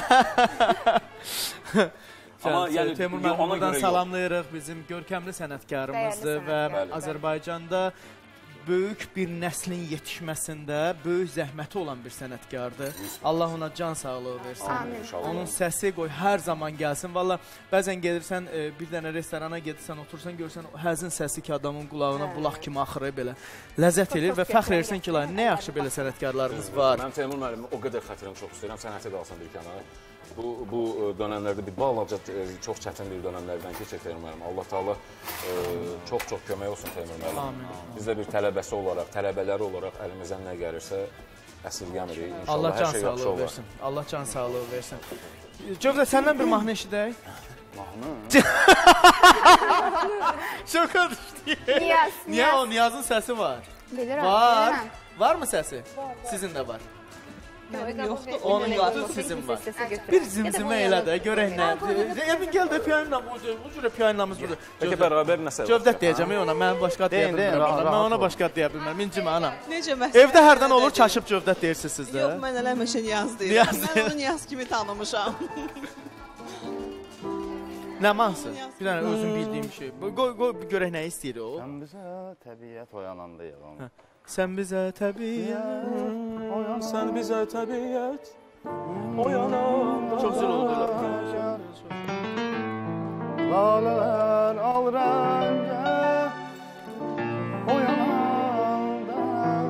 Amma yəni
Teymur müəllimi buradan salamlayırıq. Bizim görkəmli sənətkarımızdır və Azərbaycanda böyük bir nəslin yetişməsində böyük zəhməti olan bir sənətkardır. Allah ona can sağlığı versin. Onun səsi qoy hər zaman gəlsin. Valla bəzən gelirsən bir dənə restorana gedirsən, otursan, görsən həzin səsi ki adamın qulağına bulaq kimi axırı belə ləzzət edir və fəxr edirsən ki, nə yaxşı belə sənətkarlarımız var.
Mən Teymur müəllimi o qədər xətrim çox istəyirəm, sənəti qalsın bir kənara. Bu, bu dönəmlərdə bir balaca çox çətin bir dönəmlərdən keçir Teymur müəllim. Allah Taala çox-çox kömək olsun Teymur müəllim. Biz də bir tələbəsi olaraq, tələbələri olaraq əlimizdən nə gəlirsə əsirgəmirik.
Allah can sağlığı versin. Allah can sağlığı versin. Cövdə, səndən bir mahnı eşidək.
Mahnı?
Şoka düşdü.
Niyaz.
Niyə o? Niyazın səsi var.
Bilirəm.
Var. Var mı səsi? Sizin də var.
Mənim yoxdur.
Onun yoxdur, sizin var. Bir zimzimə elə də, görək nədir. Emin gəl də piyanla budur, bu cürə piyanlamız budur.
Bəlkə bərabər nəsə.
Cövdət deyəcəm ona, mən başqa deyə bilmirəm. Mən ona başqa deyə bilmirəm. İncimə anam.
Necə məsələ?
Evdə hərdən olur çaşıb cövdət deyirsiniz siz də.
Yox, mən elə həmişə Niyaz deyirəm. Mən onu Niyaz kimi tanımışam.
Nə mahnısı? Bir dənə özüm bildiyim şey. Qoy, qoy, görək nə istəyir o?
Sən bizə təbiət oyananda yalan.
Sən bizə təbiət
oyan, sən bizə təbiət oyananda.
Çox zor oldu.
Lalələr al rəngə oyananda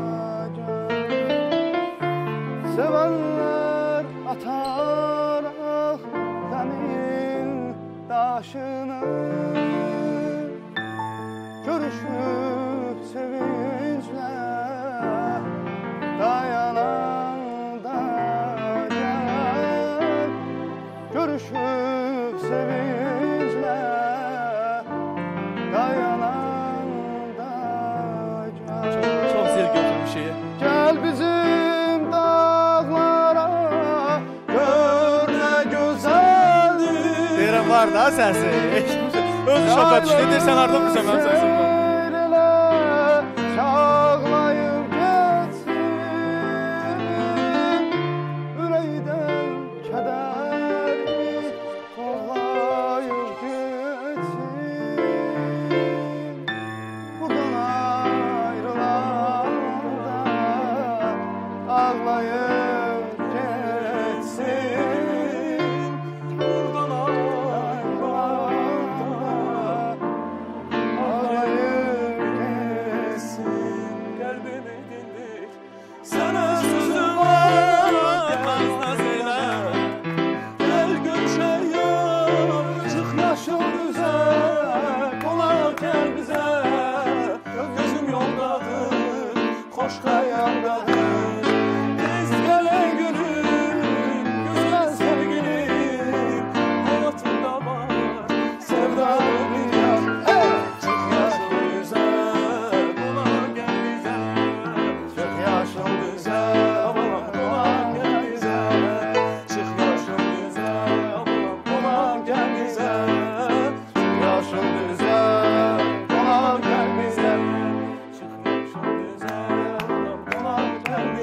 sevənlər ataraq dəmin daşını görüşüb sevinclə dayananda gəl görüşüb sevinclə dayananda gəl
çox zil götürmüş şeyi.
Gəl bizim dağlara gör nə gözəldir.
Deyirəm var da səsi. Özü şaka düşdü. Deyirsən harada bilirsən mənim səsim var.
Çağlayıb geçsin ürəkdən kədəri tozlayıb geçsin buradan ayrılanda ağlayıb geçsin buradan ayrılanda ağlayıb geçsin
Qəlbimi dindir, sənə sözüm var, naz elə. Gəl görüşək yar, çıx yaşıl üzə, qonaq gəl bizə. Gözüm yoldadır, xoş xəyaldadır. Tez gələ gülüm, gözəl sevgilim, həyatımda var, sevdalı bir yar. Çıx yaşıl üzə, qonaq gəl bizə. Çıx yaşıl üzə, qonaq gəl bizə. Çıx yaşıl üzə, qonaq gəl bizə.
yaşıl üzə qonaq gəl bizə
Çıx yaşıl üzə, qonaq gəl bizə.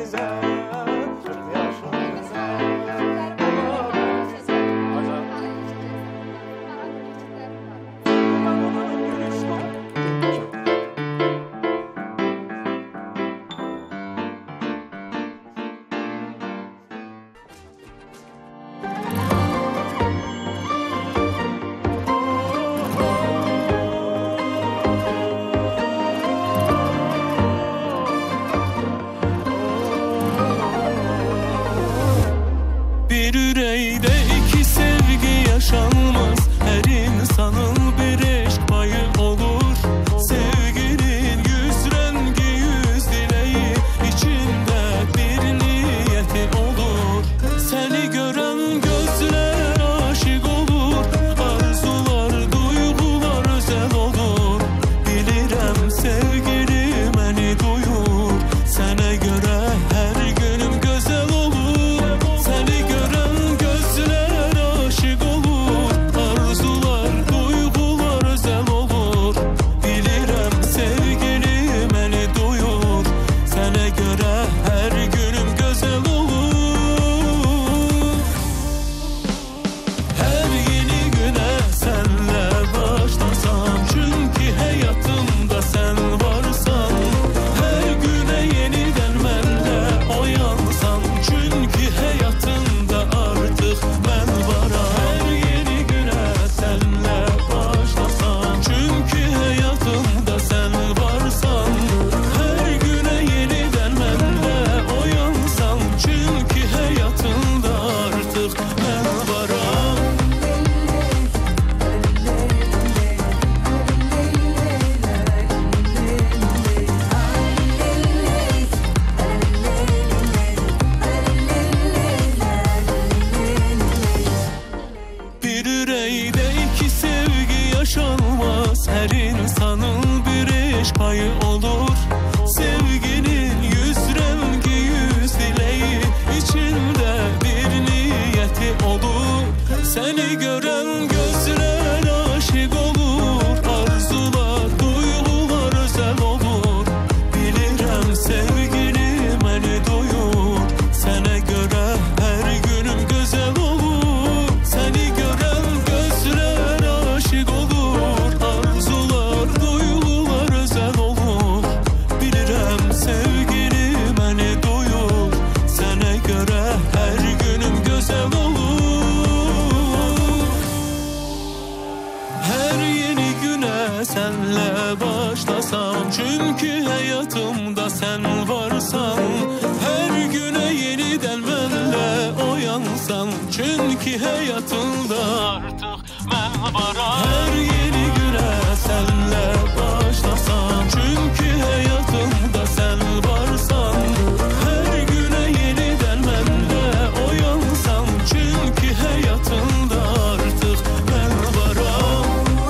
Çünki həyatında artıq mən varam. Hər yeni günə sənlə başlasam, çünki həyatımda sən varsan. Hər günə yenidən mənlə oyansam, çünki həyatımda artıq mən varam.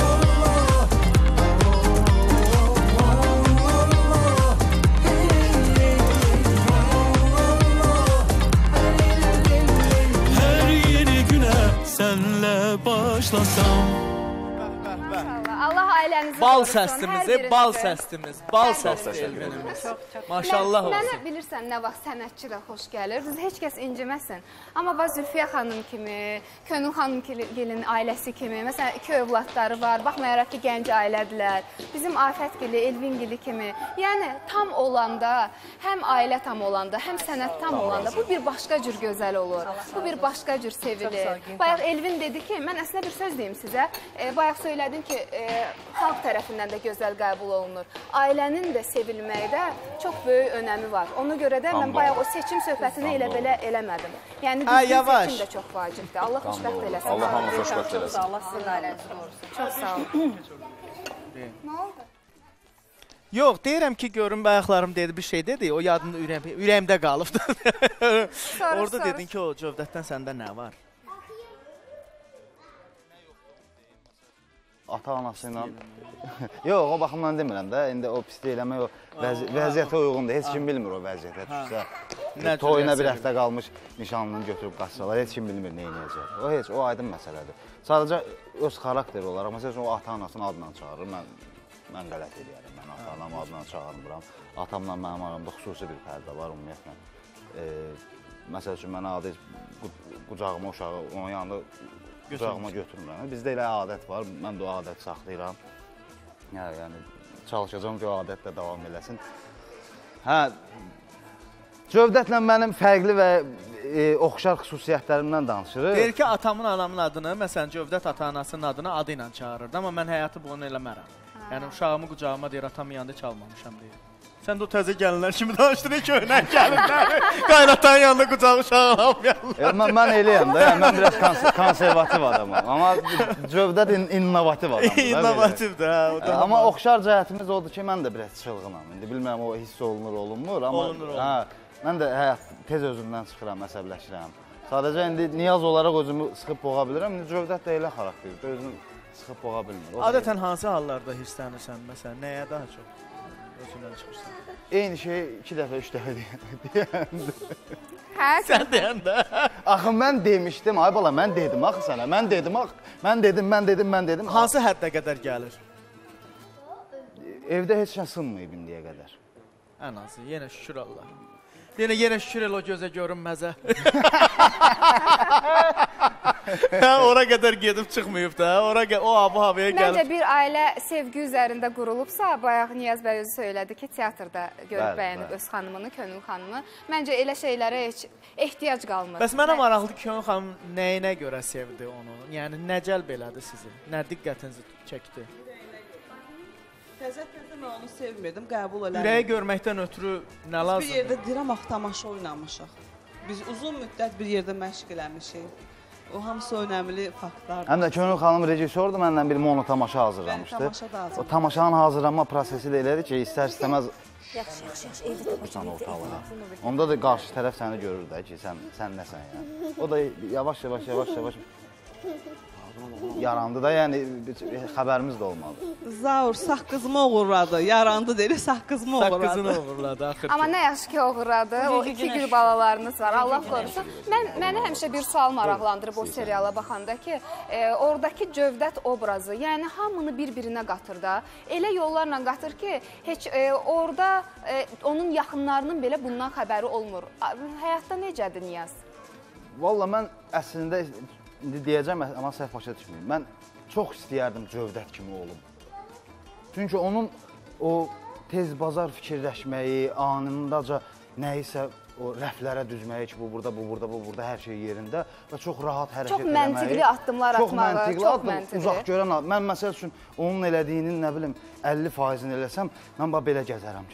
Hər yeni günə sənlə başlasam.
Allah ailənizi
Bal
qorusun, hər
səslimizi,
birinizi.
bal səslimiz, bal səsli Elvinimiz. Maşallah
Mən-
olsun.
Mənə bilirsən nə vaxt sənətçi də xoş gəlir. Düz heç kəs inciməsin. Amma bax Zülfiyə xanım kimi, Könül xanım gilin ailəsi kimi, məsələn iki övladları var. Baxmayaraq ki, gənc ailədirlər. Bizim Afət gili, Elvin gili kimi. Yəni tam olanda, həm ailə tam olanda, həm sənət tam olanda bu bir başqa cür gözəl olur. Bu bir başqa cür sevilir. Bayaq Elvin dedi ki, mən əslində bir söz deyim sizə. E, bayaq söylədim ki, e, xalq tərəfindən də gözəl qəbul olunur. Ailənin də sevilməkdə çox böyük önəmi var. Ona görə də mən bayaq o seçim söhbətini elə belə eləmədim. Yəni düzgün seçim də çox vacibdir. Allah xoşbəxt eləsin.
Allah hamı xoşbəxt eləsin.
Allah sizin ailənizi qorusun.
Çox sağ olun. Nə oldu?
Yox, deyirəm ki, görün bayaqlarım dedi, bir şey dedi, o yadımda ürəyim, ürəyimdə qalıbdı. Orada dedin ki, o Cövdətdən səndə nə var?
Ata-anası ilə... Yox, o baxımdan demirəm də, indi o pislik eləmək o vəzi vəziyyətə uyğundur. Heç kim bilmir o vəziyyətə düşsə. Toyuna bir həftə qalmış nişanlını götürüb qaçsalar, heç kim bilmir nə edəcək. O heç, o aydın məsələdir. Sadəcə öz xarakteri olaraq, məsələn, o ata-anasının adından çağırır, mən, mən qələt edərəm, mən ata-anamı adından çağırmıram. Atamla mənim aramda xüsusi bir pərdə var, ümumiyyətlə. E, məsəl üçün, mənə adı qucağıma uşağı, onun yanında qucağıma götürmürəm. Bizdə elə adət var, mən də o adəti saxlayıram. Hə, yəni, çalışacağım ki, o adət də davam eləsin. Hə, Cövdətlə mənim fərqli və e, oxşar xüsusiyyətlərimdən danışırıq.
Deyir ki, atamın, anamın adını, məsələn, Cövdət ata-anasının adını adı ilə çağırırdı, amma mən həyatı bunu eləmərəm. Yəni, uşağımı qucağıma deyir, atamın yanında çalmamışam deyir. Sən də o təzə gəlinlər kimi danışdırır ki, önən gəlinlər, qaynatan yanında qucağı uşağı almayarlar.
Mən, mən eləyəm də, yəni, mən biraz kons konservativ adamım, amma Cövdət in innovativ adamdır.
İnnovativdir, hə. O da
amma oxşar cəhətimiz odur ki, mən də biraz çılğınam. İndi bilmirəm, o hiss olunur, olunmur, amma
olunur, olunur.
Hə, mən də həyat tez özümdən çıxıram, əsəbləşirəm. Sadəcə indi niyaz olaraq özümü sıxıb boğa bilirəm, indi Cövdət də elə xarakterdir, özünü sıxıb boğa bilmir.
Adətən hansı hallarda hirslənirsən, məsələn, nəyə daha çox? Özündən çıxırsan.
Eyni şey iki dəfə, üç dəfə deyəndə.
Hə,
sən deyəndə.
Axı mən demişdim, ay bala, mən dedim axı sənə, mən dedim axı, mən dedim, mən dedim, mən dedim.
Hansı həddə qədər gəlir?
Evdə heç nə sınmayıb indiyə qədər.
Ən azı, yenə şükür Allah. Yenə, yenə şükür el o gözə görünməzə. Ora qədər gedib çıxmayıb da, ora o abu havaya gəlib.
Məncə bir ailə sevgi üzərində qurulubsa, bayaq Niyaz bəy özü söylədi ki, teatrda görüb bəyənib öz xanımını, Könül xanımı. Məncə elə şeylərə heç ehtiyac qalmır.
Bəs mənə maraqlı Könül xanım nəyinə görə sevdi onu? Yəni, nə cəlb elədi sizi? Nə diqqətinizi çəkdi?
Təzə-təzə mən onu sevmirdim, qəbul eləmirdim.
Ürəyi görməkdən ötürü nə lazımdır?
Bir yerdə deyirəm, axı tamaşa oynamışıq. Biz uzun müddət bir yerdə məşq eləmişik. O hamısı önəmli faktlardır.
Həm də Könül xanım rejissordur, məndən bir mono tamaşa hazırlamışdı.
Bəli, tamaşa da hazırlamışdı.
O tamaşanın hazırlanma prosesi də elədir ki, istər-istəməz
Yaxşı, yaxşı, yaxşı, evdə
tapırsan ortalığa. Onda da qarşı tərəf səni görür də ki, sən, sən nəsən yəni. O da yavaş-yavaş, yavaş-yavaş yarandı da, yəni xəbərimiz də olmadı.
Zaur, sağ qızımı oğurladı, yarandı deyir, sağ qızımı oğurladı.
Sağ qızını oğurladı, axır ki.
Amma nə yaxşı ki, oğurladı, o iki gül balalarınız var, Allah qorusun. Mən, məni həmişə bir sual maraqlandırıb o seriala baxanda ki, e, oradakı Cövdət obrazı, yəni hamını bir-birinə qatır da, elə yollarla qatır ki, heç e, orada e, onun yaxınlarının belə bundan xəbəri olmur. Həyatda necədir Niyaz?
Valla mən əslində, indi deyəcəm, amma səhv başa düşməyim. Mən çox istəyərdim Cövdət kimi olum. Çünki onun o tez bazar fikirləşməyi, anındaca nəyisə o rəflərə düzməyi ki, bu burada, bu burada, bu burada, hər şey yerində və çox rahat hərəkət
çox
eləməyi.
Çox məntiqli addımlar
çox
atmağı,
məntiqli
çox
addım,
məntiqli.
Uzaq görən adam. Mən məsəl üçün onun elədiyinin, nə bilim, əlli faizini eləsəm, mən belə gəzərəm ki,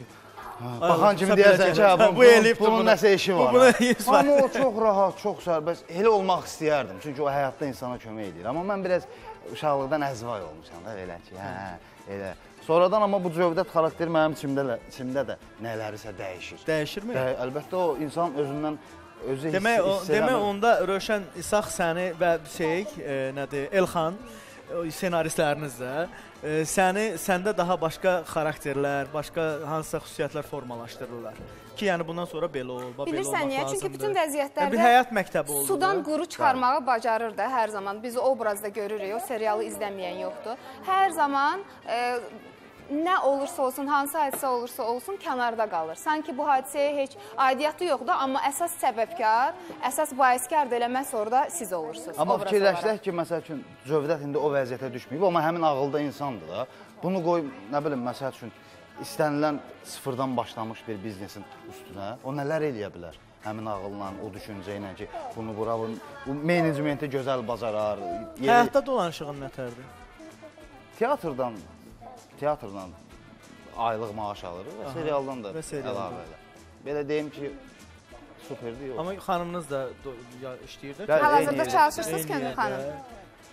Baxan kimi deyərsən ki, bu, bu, bunun nəsə işi var. Amma o çox rahat, çox sərbəst. Elə olmaq istəyərdim. Çünki o həyatda insana kömək edir. Amma mən biraz uşaqlıqdan əzvay olmuşam da elə ki, hə, elə. Sonradan amma bu cövdət xarakteri mənim içimdə, içimdə də nələrisə dəyişir.
Dəyişirmi?
Də, əlbəttə o insan özündən özü hiss,
demək, o,
hiss
demək onda Rövşən İsaq səni və şey, e, nədir, Elxan senaristləriniz də e, səni, səndə daha başqa xarakterlər, başqa hansısa xüsusiyyətlər formalaşdırırlar. Ki, yəni bundan sonra belə ol, belə olmaq lazımdır.
Bilirsən niyə? Çünki bütün vəziyyətlərdə
yəni, bir həyat məktəbi oldu.
Sudan quru çıxarmağı bacarır da hər zaman. Biz o obrazda görürük, o serialı izləməyən yoxdur. Hər zaman e, nə olursa olsun, hansı hadisə olursa olsun, kənarda qalır. Sanki bu hadisəyə heç aidiyyatı yoxdur, amma əsas səbəbkar, əsas baiskar da eləməz orada siz olursunuz.
Amma fikirləşdək ki, məsəl üçün, Cövdət indi o vəziyyətə düşməyib, amma həmin ağılda insandır da. Bunu qoy, nə bilim, məsəl üçün, istənilən sıfırdan başlamış bir biznesin üstünə, o nələr eləyə bilər? Həmin ağılla, o düşüncə ilə ki, bunu bura, bu menecmenti gözəl bacarar.
Həyatda dolanışığın nətərdir?
Teatrdan, teatrdan aylıq maaş alırıq və serialdan da əlavə elə. Belə deyim ki, superdir yox.
Amma xanımınız da işləyir də?
Hal-hazırda çalışırsınız Könül xanım?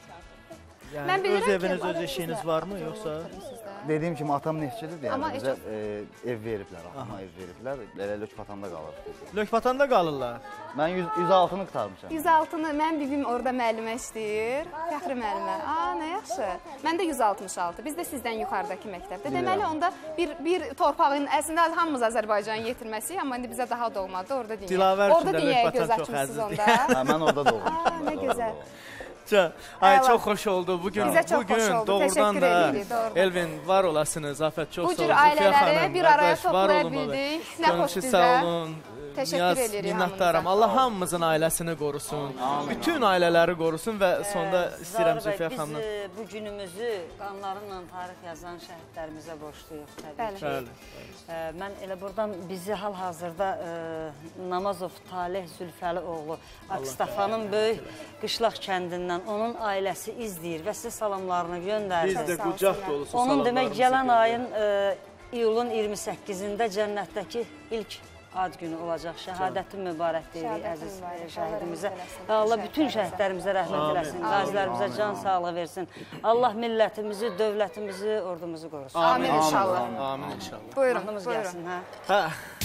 Yəni öz eviniz, öz eşiyiniz varmı, yoxsa?
Dediyim kimi, atam neftçidir, yəni bizə ev veriblər, atama ev veriblər, elə Lökbatanda qalır.
Lökbatanda qalırlar?
Mən yüz altını qıtarmışam.
yüz altını, mən bibim orada müəllimə işləyir, Fəxri müəllimə. Aa, nə yaxşı. Mən də yüz altmış altı, biz də sizdən yuxarıdakı məktəbdə. Deməli, onda bir torpağın, əslində hamımız Azərbaycanı yetirməsiyik, amma indi bizə daha doğmadı, orada dünyaya göz açmışsınız onda.
Mən orada doğmuşum.
Nə gözəl.
Ay, çox xoş oldu. Bugün,
Bizə çox
bugün
xoş oldu.
doğrudan da Elvin var olasınız. Afət çox sağ olun. Bu cür ailələri bir araya toplaya bildik. Nə xoş bizə. Sağ olun.
Təşəkkür edirik
minnətdaram. Allah hamımızın ailəsini qorusun. Bütün ailələri qorusun və sonda istəyirəm Zülfiyə xanımla.
Biz bu günümüzü qanlarınla tarix yazan şəhidlərimizə borçluyuq təbii ki. Mən elə buradan bizi hal-hazırda Namazov Taleh Zülfəli oğlu Akstafanın böyük Qışlaq kəndindən onun ailəsi izləyir və sizə salamlarını göndərir.
Biz də qucaq dolusu salamlarımızı
onun demək gələn ayın iyulun iyirmi səkkizində cənnətdəki ilk ad günü olacaq. Şəhadətin mübarək deyirik əziz şəhidimizə. Allah bütün şəhidlərimizə rəhmət eləsin, qazilərimizə can sağlığı versin. Allah millətimizi, dövlətimizi, ordumuzu qorusun.
Amin inşallah.
Amin inşallah.
Buyurun, buyurun.
Hə.